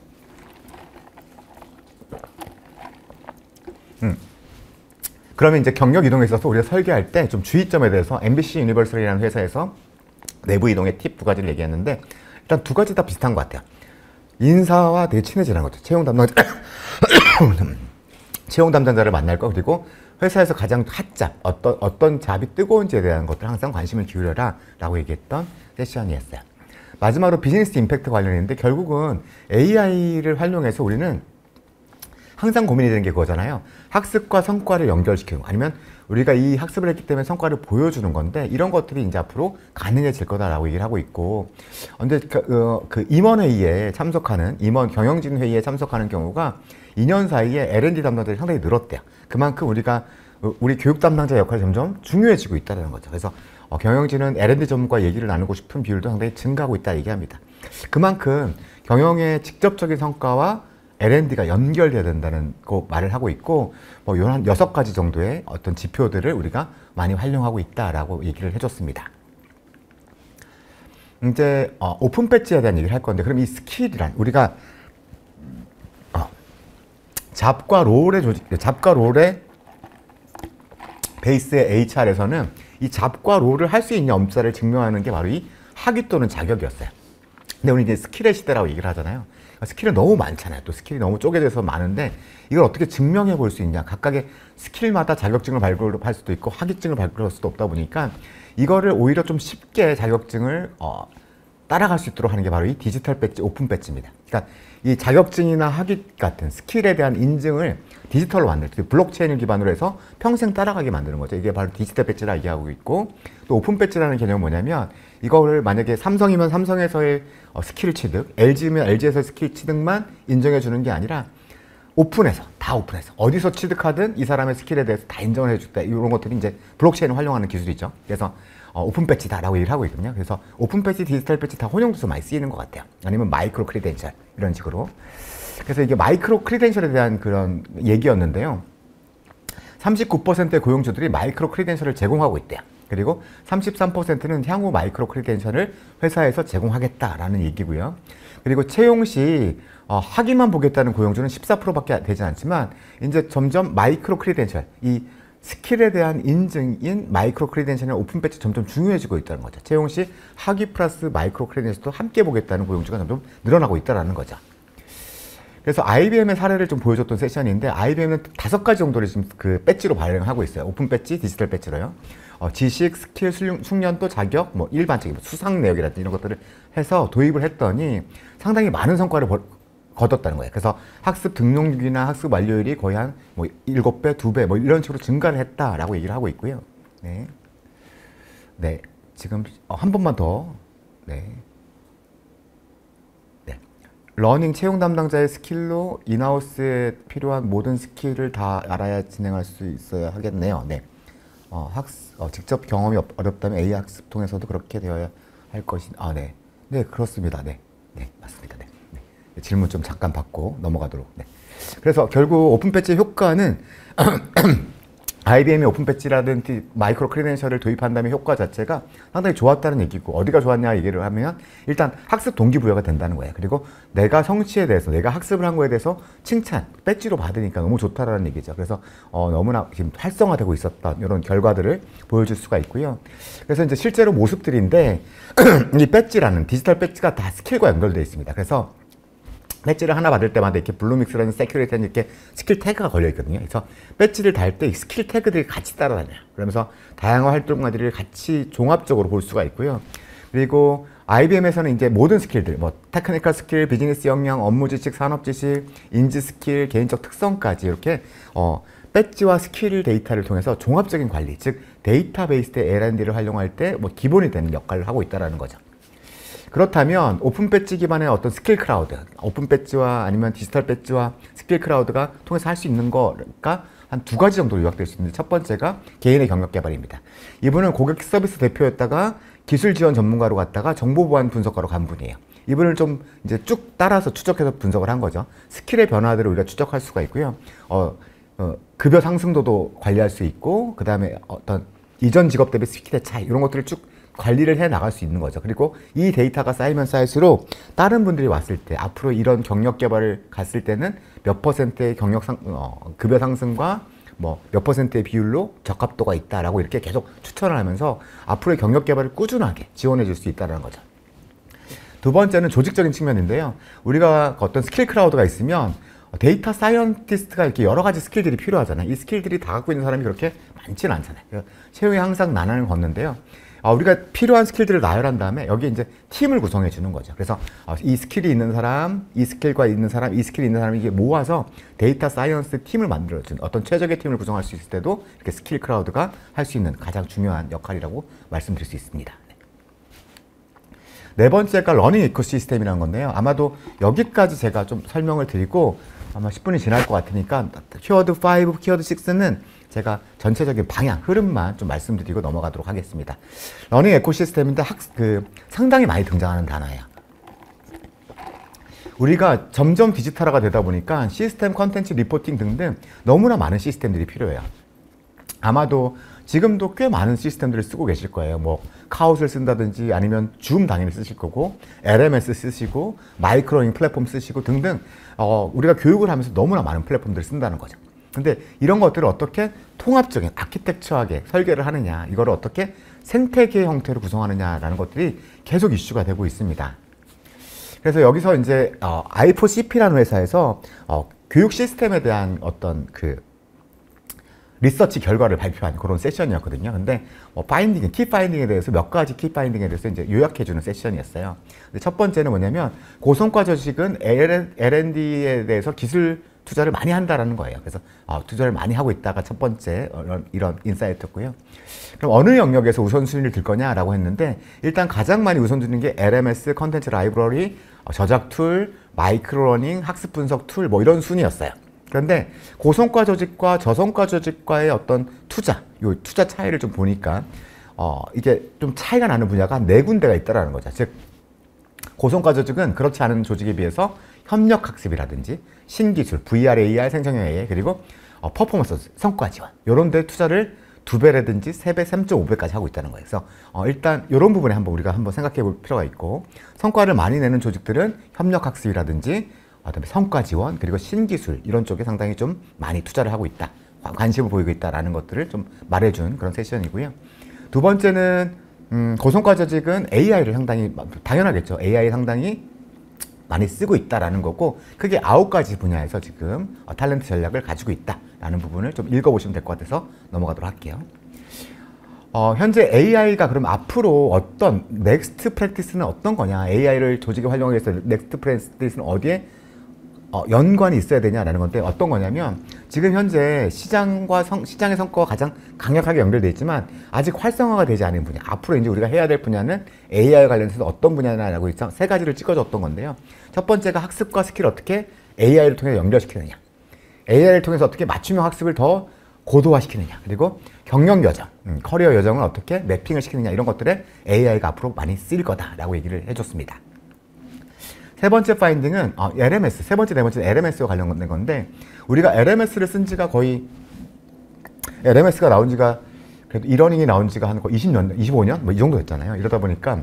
음. 그러면 이제 경력 이동에 있어서 우리가 설계할 때 좀 주의점에 대해서 엠비씨 유니버설이라는 회사에서 내부 이동의 팁 두 가지를 얘기했는데, 일단 두 가지 다 비슷한 것 같아요. 인사와 되게 친해지는 거죠. 채용 담당자, 채용 담당자를 만날 거, 그리고 회사에서 가장 핫잡, 어떤, 어떤 잡이 뜨거운지에 대한 것들 항상 관심을 기울여라 라고 얘기했던 세션이었어요. 마지막으로 비즈니스 임팩트 관련인데, 결국은 에이아이를 활용해서 우리는 항상 고민이 되는 게 그거잖아요. 학습과 성과를 연결시키는 거, 아니면 우리가 이 학습을 했기 때문에 성과를 보여주는 건데, 이런 것들이 이제 앞으로 가능해질 거다라고 얘기를 하고 있고, 근데 그, 어, 그 임원회의에 참석하는, 임원 경영진 회의에 참석하는 경우가 이 년 사이에 엘 앤 디 담당자들이 상당히 늘었대요. 그만큼 우리가 우리 교육 담당자 역할이 점점 중요해지고 있다는 거죠. 그래서 어, 경영진은 엘 앤 디 전문가 얘기를 나누고 싶은 비율도 상당히 증가하고 있다 얘기합니다. 그만큼 경영의 직접적인 성과와 엘 앤 디가 연결돼야 된다는 거 말을 하고 있고, 뭐 한 여섯 가지 정도의 어떤 지표들을 우리가 많이 활용하고 있다라고 얘기를 해줬습니다. 이제 어, 오픈 배지에 대한 얘기를 할 건데, 그럼 이 스킬이란 우리가 어, 잡과 롤의 조직, 잡과 롤의 베이스의 에이치알에서는 이 잡과 롤을 할 수 있냐 없냐를 증명하는 게 바로 이 학위 또는 자격이었어요. 근데 우리 이제 스킬의 시대라고 얘기를 하잖아요. 스킬은 너무 많잖아요. 또 스킬이 너무 쪼개져서 많은데, 이걸 어떻게 증명해 볼 수 있냐. 각각의 스킬마다 자격증을 발급할 수도 있고 학위증을 발급할 수도 없다 보니까, 이거를 오히려 좀 쉽게 자격증을 어, 따라갈 수 있도록 하는 게 바로 이 디지털 배지, 오픈 배지입니다. 그러니까 이 자격증이나 학위 같은 스킬에 대한 인증을 디지털로 만들 때, 블록체인을 기반으로 해서 평생 따라가게 만드는 거죠. 이게 바로 디지털 배지라 얘기하고 있고, 또 오픈 배지라는 개념은 뭐냐면, 이거를 만약에 삼성이면 삼성에서의 어, 스킬 취득, 엘지면 엘지에서의 스킬 취득만 인정해 주는 게 아니라, 오픈해서, 다 오픈해서 어디서 취득하든 이 사람의 스킬에 대해서 다 인정을 해줬다. 이런 것들이 이제 블록체인을 활용하는 기술이죠. 그래서 어, 오픈 배지다라고 얘기를 하고 있거든요. 그래서 오픈 배지, 디지털 배지 다 혼용돼서 많이 쓰이는 것 같아요. 아니면 마이크로 크리덴셜 이런 식으로. 그래서 이게 마이크로 크리덴셜에 대한 그런 얘기였는데요. 삼십구 퍼센트의 고용주들이 마이크로 크리덴셜을 제공하고 있대요. 그리고 삼십삼 퍼센트는 향후 마이크로 크리덴셜을 회사에서 제공하겠다라는 얘기고요. 그리고 채용 시 어, 학위만 보겠다는 고용주는 십사 퍼센트밖에 되지 않지만, 이제 점점 마이크로 크리덴셜, 이 스킬에 대한 인증인 마이크로 크리덴셜이나 오픈 배지 점점 중요해지고 있다는 거죠. 채용 시 학위 플러스 마이크로 크리덴셜도 함께 보겠다는 고용주가 점점 늘어나고 있다는 거죠. 그래서 아이비엠의 사례를 좀 보여줬던 세션인데, 아이비엠은 다섯 가지 정도를 지금 그 배지로 발행하고 있어요. 오픈 배지, 디지털 배지로요. 어, 지식, 스킬, 숙련도, 자격, 뭐 일반적인 수상 내역이라든지 이런 것들을 해서 도입을 했더니 상당히 많은 성과를 벌, 거뒀다는 거예요. 그래서 학습 등록률이나 학습 완료율이 거의 한 뭐 일곱 배, 두 배 뭐 이런 식으로 증가를 했다라고 얘기를 하고 있고요. 네, 네, 지금 어, 한 번만 더. 네. 러닝 채용 담당자의 스킬로 인하우스에 필요한 모든 스킬을 다 알아야 진행할 수 있어야 하겠네요. 네. 어, 학습, 어, 직접 경험이 어렵다면 에이아이 학습 통해서도 그렇게 되어야 할 것이, 아, 네. 네, 그렇습니다. 네. 네, 맞습니다. 네. 네. 질문 좀 잠깐 받고 넘어가도록. 네. 그래서 결국 오픈 배지의 효과는 아이비엠이 오픈 배지라든지 마이크로 크리덴셜을 도입한 다음에 효과 자체가 상당히 좋았다는 얘기고, 어디가 좋았냐 얘기를 하면 일단 학습 동기부여가 된다는 거예요. 그리고 내가 성취에 대해서, 내가 학습을 한 거에 대해서 칭찬, 배지로 받으니까 너무 좋다라는 얘기죠. 그래서 어, 너무나 지금 활성화되고 있었던 이런 결과들을 보여줄 수가 있고요. 그래서 이제 실제로 모습들인데 이 배지라는 디지털 배지가 다 스킬과 연결되어 있습니다. 그래서 배지를 하나 받을 때마다 이렇게 블루믹스라는 세큐리티는 이렇게 스킬 태그가 걸려 있거든요. 그래서 배지를 달 때 스킬 태그들이 같이 따라다녀요. 그러면서 다양한 활동가들을 같이 종합적으로 볼 수가 있고요. 그리고 아이비엠에서는 이제 모든 스킬들, 뭐 테크니컬 스킬, 비즈니스 역량, 업무 지식, 산업 지식, 인지 스킬, 개인적 특성까지 이렇게 어, 배지와 스킬 데이터를 통해서 종합적인 관리, 즉 데이터베이스의 엘 앤 디를 활용할 때 뭐 기본이 되는 역할을 하고 있다는 거죠. 그렇다면 오픈 배지 기반의 어떤 스킬 클라우드, 오픈 배지와 아니면 디지털 배지와 스킬 클라우드가 통해서 할 수 있는 거가 한 두 가지 정도로 요약될 수 있는데, 첫 번째가 개인의 경력 개발입니다. 이분은 고객 서비스 대표였다가 기술 지원 전문가로 갔다가 정보 보안 분석가로 간 분이에요. 이분을 좀 이제 쭉 따라서 추적해서 분석을 한 거죠. 스킬의 변화들을 우리가 추적할 수가 있고요. 어, 어, 급여 상승도도 관리할 수 있고, 그 다음에 어떤 이전 직업 대비 스킬의 차이, 이런 것들을 쭉 관리를 해 나갈 수 있는 거죠. 그리고 이 데이터가 쌓이면 쌓일수록 다른 분들이 왔을 때, 앞으로 이런 경력 개발을 갔을 때는 몇 퍼센트의 경력 상, 어, 급여 상승과 뭐 몇 퍼센트의 비율로 적합도가 있다라고 이렇게 계속 추천을 하면서 앞으로의 경력 개발을 꾸준하게 지원해 줄 수 있다는 거죠. 두 번째는 조직적인 측면인데요. 우리가 어떤 스킬 클라우드가 있으면 데이터 사이언티스트가 이렇게 여러 가지 스킬들이 필요하잖아요. 이 스킬들이 다 갖고 있는 사람이 그렇게 많지는 않잖아요. 채용이 항상 난항을 걷는데요. 우리가 필요한 스킬들을 나열한 다음에 여기에 이제 팀을 구성해 주는 거죠. 그래서 이 스킬이 있는 사람, 이 스킬과 있는 사람, 이 스킬이 있는 사람이 이게 모아서 데이터 사이언스 팀을 만들어준, 어떤 최적의 팀을 구성할 수 있을 때도 이렇게 스킬 클라우드가 할 수 있는 가장 중요한 역할이라고 말씀드릴 수 있습니다. 네 번째가 러닝 이코시스템이라는 건데요. 아마도 여기까지 제가 좀 설명을 드리고 아마 십 분이 지날 것 같으니까 키워드 오, 키워드 식스는 제가 전체적인 방향, 흐름만 좀 말씀드리고 넘어가도록 하겠습니다. 러닝 에코시스템인데 학, 그, 상당히 많이 등장하는 단어예요. 우리가 점점 디지털화가 되다 보니까 시스템, 컨텐츠, 리포팅 등등 너무나 많은 시스템들이 필요해요. 아마도 지금도 꽤 많은 시스템들을 쓰고 계실 거예요. 뭐 카웃을 쓴다든지 아니면 줌 당연히 쓰실 거고, 엘 엠 에스 쓰시고, 마이크로잉 플랫폼 쓰시고 등등 어, 우리가 교육을 하면서 너무나 많은 플랫폼들을 쓴다는 거죠. 근데 이런 것들을 어떻게 통합적인 아키텍처하게 설계를 하느냐, 이거를 어떻게 생태계 형태로 구성하느냐라는 것들이 계속 이슈가 되고 있습니다. 그래서 여기서 이제 어, 아이 오 씨 피라는 회사에서 어, 교육 시스템에 대한 어떤 그 리서치 결과를 발표한 그런 세션이었거든요. 근데 뭐 파인딩, 키 파인딩에 대해서 몇 가지 키 파인딩에 대해서 이제 요약해주는 세션이었어요. 근데 첫 번째는 뭐냐면 고성과 조직은 엘 앤 디에 대해서 기술 투자를 많이 한다라는 거예요. 그래서 어, 투자를 많이 하고 있다가 첫 번째 이런, 이런 인사이트였고요. 그럼 어느 영역에서 우선순위를 들 거냐라고 했는데, 일단 가장 많이 우선두는 게 엘 엠 에스, 컨텐츠 라이브러리, 어, 저작 툴, 마이크로러닝, 학습 분석 툴, 뭐 이런 순위였어요. 그런데 고성과 조직과 저성과 조직과의 어떤 투자, 요 투자 차이를 좀 보니까 어, 이게 좀 차이가 나는 분야가 네 군데가 있다라는 거죠. 즉 고성과 조직은 그렇지 않은 조직에 비해서 협력 학습이라든지 신기술, 브이 알, 에이 알, 생성형 에이 아이, 그리고 어, 퍼포먼스, 성과 지원, 이런 데 투자를 두 배라든지 세 배, 삼 점 오 배까지 하고 있다는 거예요. 그래서 어, 일단 이런 부분에 한번 우리가 한번 생각해 볼 필요가 있고, 성과를 많이 내는 조직들은 협력 학습이라든지 그다음에 성과 지원, 그리고 신기술, 이런 쪽에 상당히 좀 많이 투자를 하고 있다, 관심을 보이고 있다라는 것들을 좀 말해준 그런 세션이고요. 두 번째는 음, 고성과 조직은 에이 아이를 상당히, 당연하겠죠, 에이 아이 상당히 많이 쓰고 있다라는 거고, 크게 아홉 가지 분야에서 지금 어, 탤런트 전략을 가지고 있다라는 부분을 좀 읽어보시면 될 것 같아서 넘어가도록 할게요. 어, 현재 에이 아이가 그럼 앞으로 어떤 넥스트 프랙티스는 어떤 거냐, 에이 아이를 조직에 활용하기 위해서 넥스트 프랙티스는 어디에 어, 연관이 있어야 되냐라는 건데, 어떤 거냐면 지금 현재 시장과 성, 시장의 성과가 가장 강력하게 연결되어 있지만 아직 활성화가 되지 않은 분야, 앞으로 이제 우리가 해야 될 분야는 에이 아이와 관련해서 어떤 분야냐라고 세 가지를 찍어줬던 건데요. 첫 번째가 학습과 스킬을 어떻게 에이 아이를 통해 연결시키느냐, 에이 아이를 통해서 어떻게 맞춤형 학습을 더 고도화시키느냐, 그리고 경영 여정, 음, 커리어 여정을 어떻게 매핑을 시키느냐, 이런 것들에 에이 아이가 앞으로 많이 쓰일 거다라고 얘기를 해줬습니다. 세 번째 파인딩은 어, 엘 엠 에스, 세 번째, 네 번째 엘 엠 에스와 관련된 건데, 우리가 엘 엠 에스를 쓴 지가 거의 엘엠에스가 나온 지가 그래도 이러닝이 나온 지가 한 이십 년, 이십오 년? 뭐 이 정도 됐잖아요. 이러다 보니까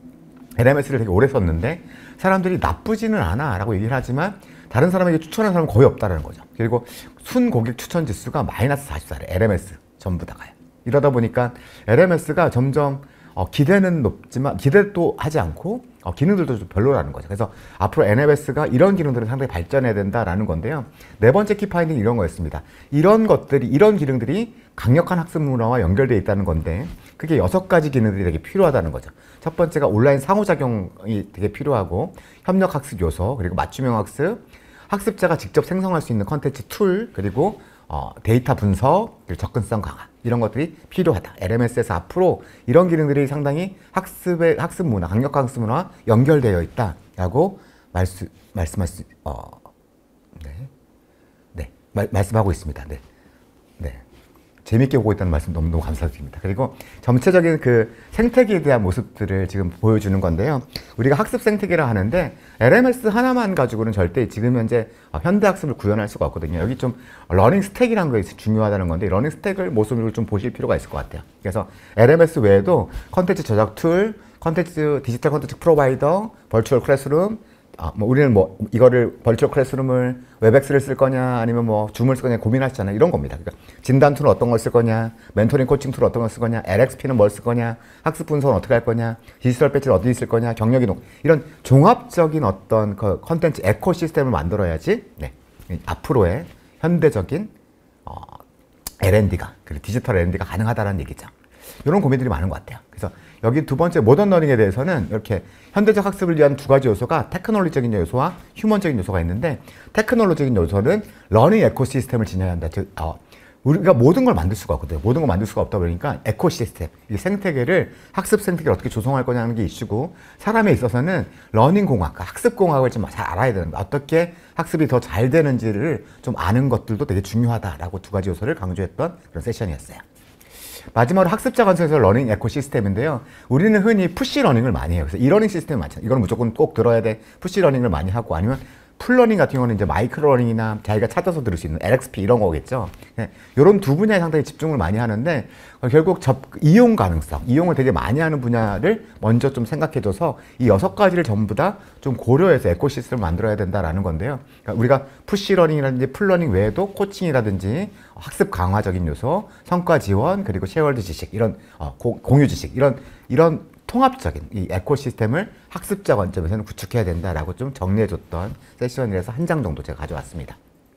엘엠에스를 되게 오래 썼는데 사람들이 나쁘지는 않아 라고 얘기를 하지만 다른 사람에게 추천하는 사람은 거의 없다는 거죠. 그리고 순 고객 추천 지수가 마이너스 사십사래. 엘엠에스 전부 다가요. 이러다 보니까 엘엠에스가 점점 어, 기대는 높지만 기대도 하지 않고 어, 기능들도 좀 별로라는 거죠. 그래서 앞으로 엘엠에스가 이런 기능들을 상당히 발전해야 된다라는 건데요. 네 번째 키파인딩은 이런 거였습니다. 이런 것들이, 이런 기능들이 강력한 학습 문화와 연결되어 있다는 건데 그게 여섯 가지 기능들이 되게 필요하다는 거죠. 첫 번째가 온라인 상호작용이 되게 필요하고 협력 학습 요소, 그리고 맞춤형 학습, 학습자가 직접 생성할 수 있는 컨텐츠 툴, 그리고 어, 데이터 분석, 그리고 접근성 강화 이런 것들이 필요하다. 엘엠에스에서 앞으로 이런 기능들이 상당히 학습의 학습 문화, 강력한 학습 문화와 연결되어 있다라고 말씀 말씀할 수 어, 네, 네 말, 말씀하고 있습니다. 네, 네. 재밌게 보고 있다는 말씀 너무너무 감사드립니다. 그리고 전체적인 그 생태계에 대한 모습들을 지금 보여주는 건데요. 우리가 학습 생태계라 하는데 엘엠에스 하나만 가지고는 절대 지금 현재 현대학습을 구현할 수가 없거든요. 여기 좀 러닝 스택이라는 것이 중요하다는 건데 러닝 스택을 모습으로 좀 보실 필요가 있을 것 같아요. 그래서 엘엠에스 외에도 컨텐츠 저작 툴, 컨텐츠 디지털 컨텐츠 프로바이더, 버추얼 클래스룸, 아, 뭐 우리는 뭐 이거를 버추얼 클래스룸을 웹엑스를 쓸 거냐 아니면 뭐 줌을 쓸 거냐 고민하시잖아요. 이런 겁니다. 그러니까 진단 툴은 어떤 걸 쓸 거냐, 멘토링 코칭 툴은 어떤 걸 쓸 거냐, 엘엑스피는 뭘 쓸 거냐, 학습 분석은 어떻게 할 거냐, 디지털 배지를 어디 쓸 거냐, 경력 이동 이런 종합적인 어떤 그 컨텐츠 에코시스템을 만들어야지 네, 앞으로의 현대적인 어, 엘앤디가 그리고 디지털 엘앤디가 가능하다는 얘기죠. 이런 고민들이 많은 것 같아요. 그래서 여기 두 번째 모던 러닝에 대해서는 이렇게 현대적 학습을 위한 두 가지 요소가 테크놀로지적인 요소와 휴먼적인 요소가 있는데 테크놀로지적인 요소는 러닝 에코시스템을 지녀야 한다. 즉, 어, 우리가 모든 걸 만들 수가 없거든요. 모든 걸 만들 수가 없다 보니까 에코시스템, 이 생태계를 학습 생태계를 어떻게 조성할 거냐는 게 이슈고 사람에 있어서는 러닝 공학, 학습 공학을 좀 잘 알아야 되는 거예요. 어떻게 학습이 더 잘 되는지를 좀 아는 것들도 되게 중요하다라고 두 가지 요소를 강조했던 그런 세션이었어요. 마지막으로 학습자 관점에서 러닝 에코시스템인데요. 우리는 흔히 푸시 러닝을 많이 해요. 그래서 이러닝 시스템이 많잖아요. 이거는 무조건 꼭 들어야 돼. 푸시 러닝을 많이 하고 아니면 풀러닝 같은 경우는 이제 마이크로 러닝이나 자기가 찾아서 들을 수 있는 엘엑스피 이런 거겠죠. 이런 두 분야에 상당히 집중을 많이 하는데 결국 접, 이용 가능성, 이용을 되게 많이 하는 분야를 먼저 좀 생각해줘서 이 여섯 가지를 전부 다 좀 고려해서 에코시스템을 만들어야 된다라는 건데요. 그러니까 우리가 푸시 러닝이라든지 풀러닝 외에도 코칭이라든지 학습 강화적인 요소, 성과 지원, 그리고 쉐어월드 지식 이런 어, 고, 공유 지식 이런 이런 통합적인 이 에코시스템을 학습자 관점에서는 구축해야 된다라고 좀 정리해줬던 세션이라서 한 장 정도 제가 가져왔습니다.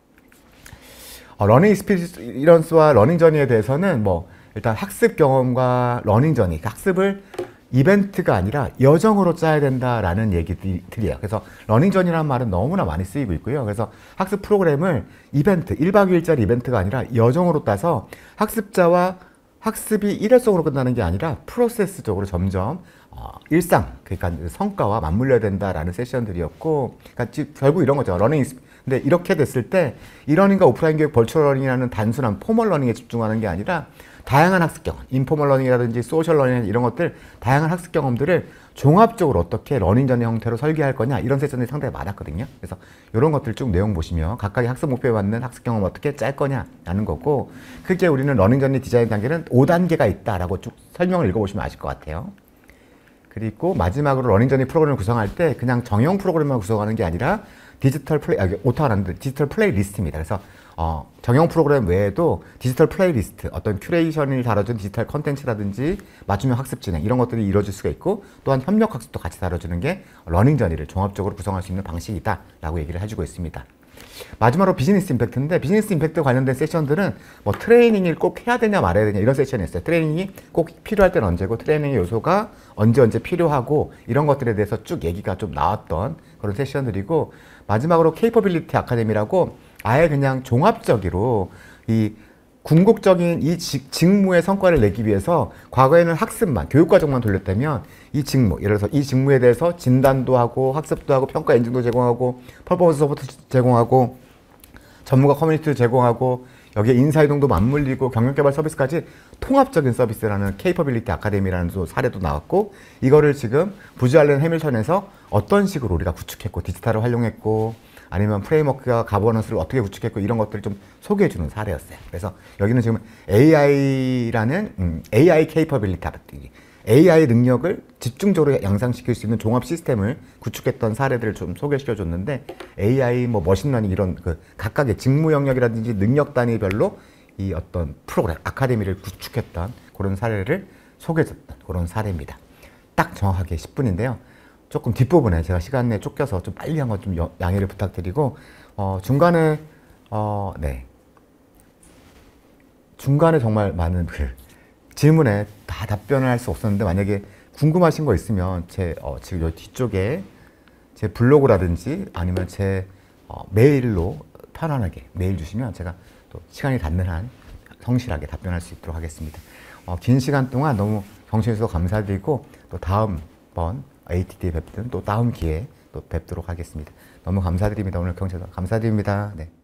어, 러닝 익스피리언스와 러닝 저니에 대해서는 뭐 일단 학습 경험과 러닝 저니, 학습을 이벤트가 아니라 여정으로 짜야 된다라는 얘기들이에요. 그래서 러닝 저니라는 말은 너무나 많이 쓰이고 있고요. 그래서 학습 프로그램을 이벤트, 일 박 이 일짜리 이벤트가 아니라 여정으로 따서 학습자와 학습이 일회성으로 끝나는 게 아니라 프로세스적으로 점점 어, 일상, 그러니까 성과와 맞물려야 된다라는 세션들이었고, 그러니까 결국 이런 거죠. 러닝. 근데 이렇게 됐을 때 이러닝과 오프라인 교육 벌추얼 러닝이라는 단순한 포멀 러닝에 집중하는 게 아니라 다양한 학습 경험, 인포멀 러닝이라든지 소셜 러닝 이런 것들, 다양한 학습 경험들을 종합적으로 어떻게 러닝 전의 형태로 설계할 거냐 이런 세션들이 상당히 많았거든요. 그래서 이런 것들 쭉 내용 보시면 각각의 학습 목표에 맞는 학습 경험 어떻게 짤 거냐라는 거고, 크게 우리는 러닝 전의 디자인 단계는 오 단계가 있다라고 쭉 설명을 읽어보시면 아실 것 같아요. 그리고 마지막으로 러닝 전의 프로그램을 구성할 때 그냥 정형 프로그램만 구성하는 게 아니라 디지털 플레이, 아, 오타가 났는데 디지털 플레이리스트입니다. 그래서 어, 정형 프로그램 외에도 디지털 플레이리스트, 어떤 큐레이션을 다뤄준 디지털 컨텐츠라든지 맞춤형 학습 진행 이런 것들이 이루어질 수가 있고, 또한 협력 학습도 같이 다뤄주는 게 러닝 저니를 종합적으로 구성할 수 있는 방식이다 라고 얘기를 해주고 있습니다. 마지막으로 비즈니스 임팩트인데, 비즈니스 임팩트 관련된 세션들은 뭐 트레이닝을 꼭 해야 되냐 말아야 되냐 이런 세션이었어요. 트레이닝이 꼭 필요할 때는 언제고, 트레이닝의 요소가 언제 언제 필요하고 이런 것들에 대해서 쭉 얘기가 좀 나왔던 그런 세션들이고, 마지막으로 케이퍼빌리티 아카데미라고 아예 그냥 종합적으로 이 궁극적인 이 직, 직무의 성과를 내기 위해서 과거에는 학습만, 교육과정만 돌렸다면 이 직무, 예를 들어서 이 직무에 대해서 진단도 하고 학습도 하고 평가 인증도 제공하고 퍼포먼스 서포트 제공하고 전문가 커뮤니티도 제공하고 여기에 인사이동도 맞물리고 경력개발 서비스까지 통합적인 서비스라는 케이퍼빌리티 아카데미라는 사례도 나왔고, 이거를 지금 부지 알렌 해밀턴에서 어떤 식으로 우리가 구축했고 디지털을 활용했고 아니면 프레임워크가 가버넌스를 어떻게 구축했고 이런 것들을 좀 소개해주는 사례였어요. 그래서 여기는 지금 에이아이라는 음, 에이아이 케이퍼빌리티, 에이아이 능력을 집중적으로 양상시킬 수 있는 종합 시스템을 구축했던 사례들을 좀 소개시켜줬는데, 에이아이, 뭐 머신러닝 이런 그 각각의 직무 영역이라든지 능력 단위별로 이 어떤 프로그램, 아카데미를 구축했던 그런 사례를 소개해줬던 그런 사례입니다. 딱 정확하게 십 분인데요. 조금 뒷부분에 제가 시간에 쫓겨서 좀 빨리 한 건 좀 양해를 부탁드리고, 어, 중간에, 어, 네. 중간에 정말 많은 그 질문에 다 답변을 할 수 없었는데, 만약에 궁금하신 거 있으면 제, 어, 지금 여기 뒤쪽에 제 블로그라든지 아니면 제 어, 메일로 편안하게 메일 주시면 제가 또 시간이 닿는 한 성실하게 답변할 수 있도록 하겠습니다. 어, 긴 시간 동안 너무 경청해 주셔서 감사드리고, 또 다음번 에이티티에 뵙든 또 다음 기회에 또 뵙도록 하겠습니다. 너무 감사드립니다. 오늘 경청해 주셔서 감사드립니다. 네.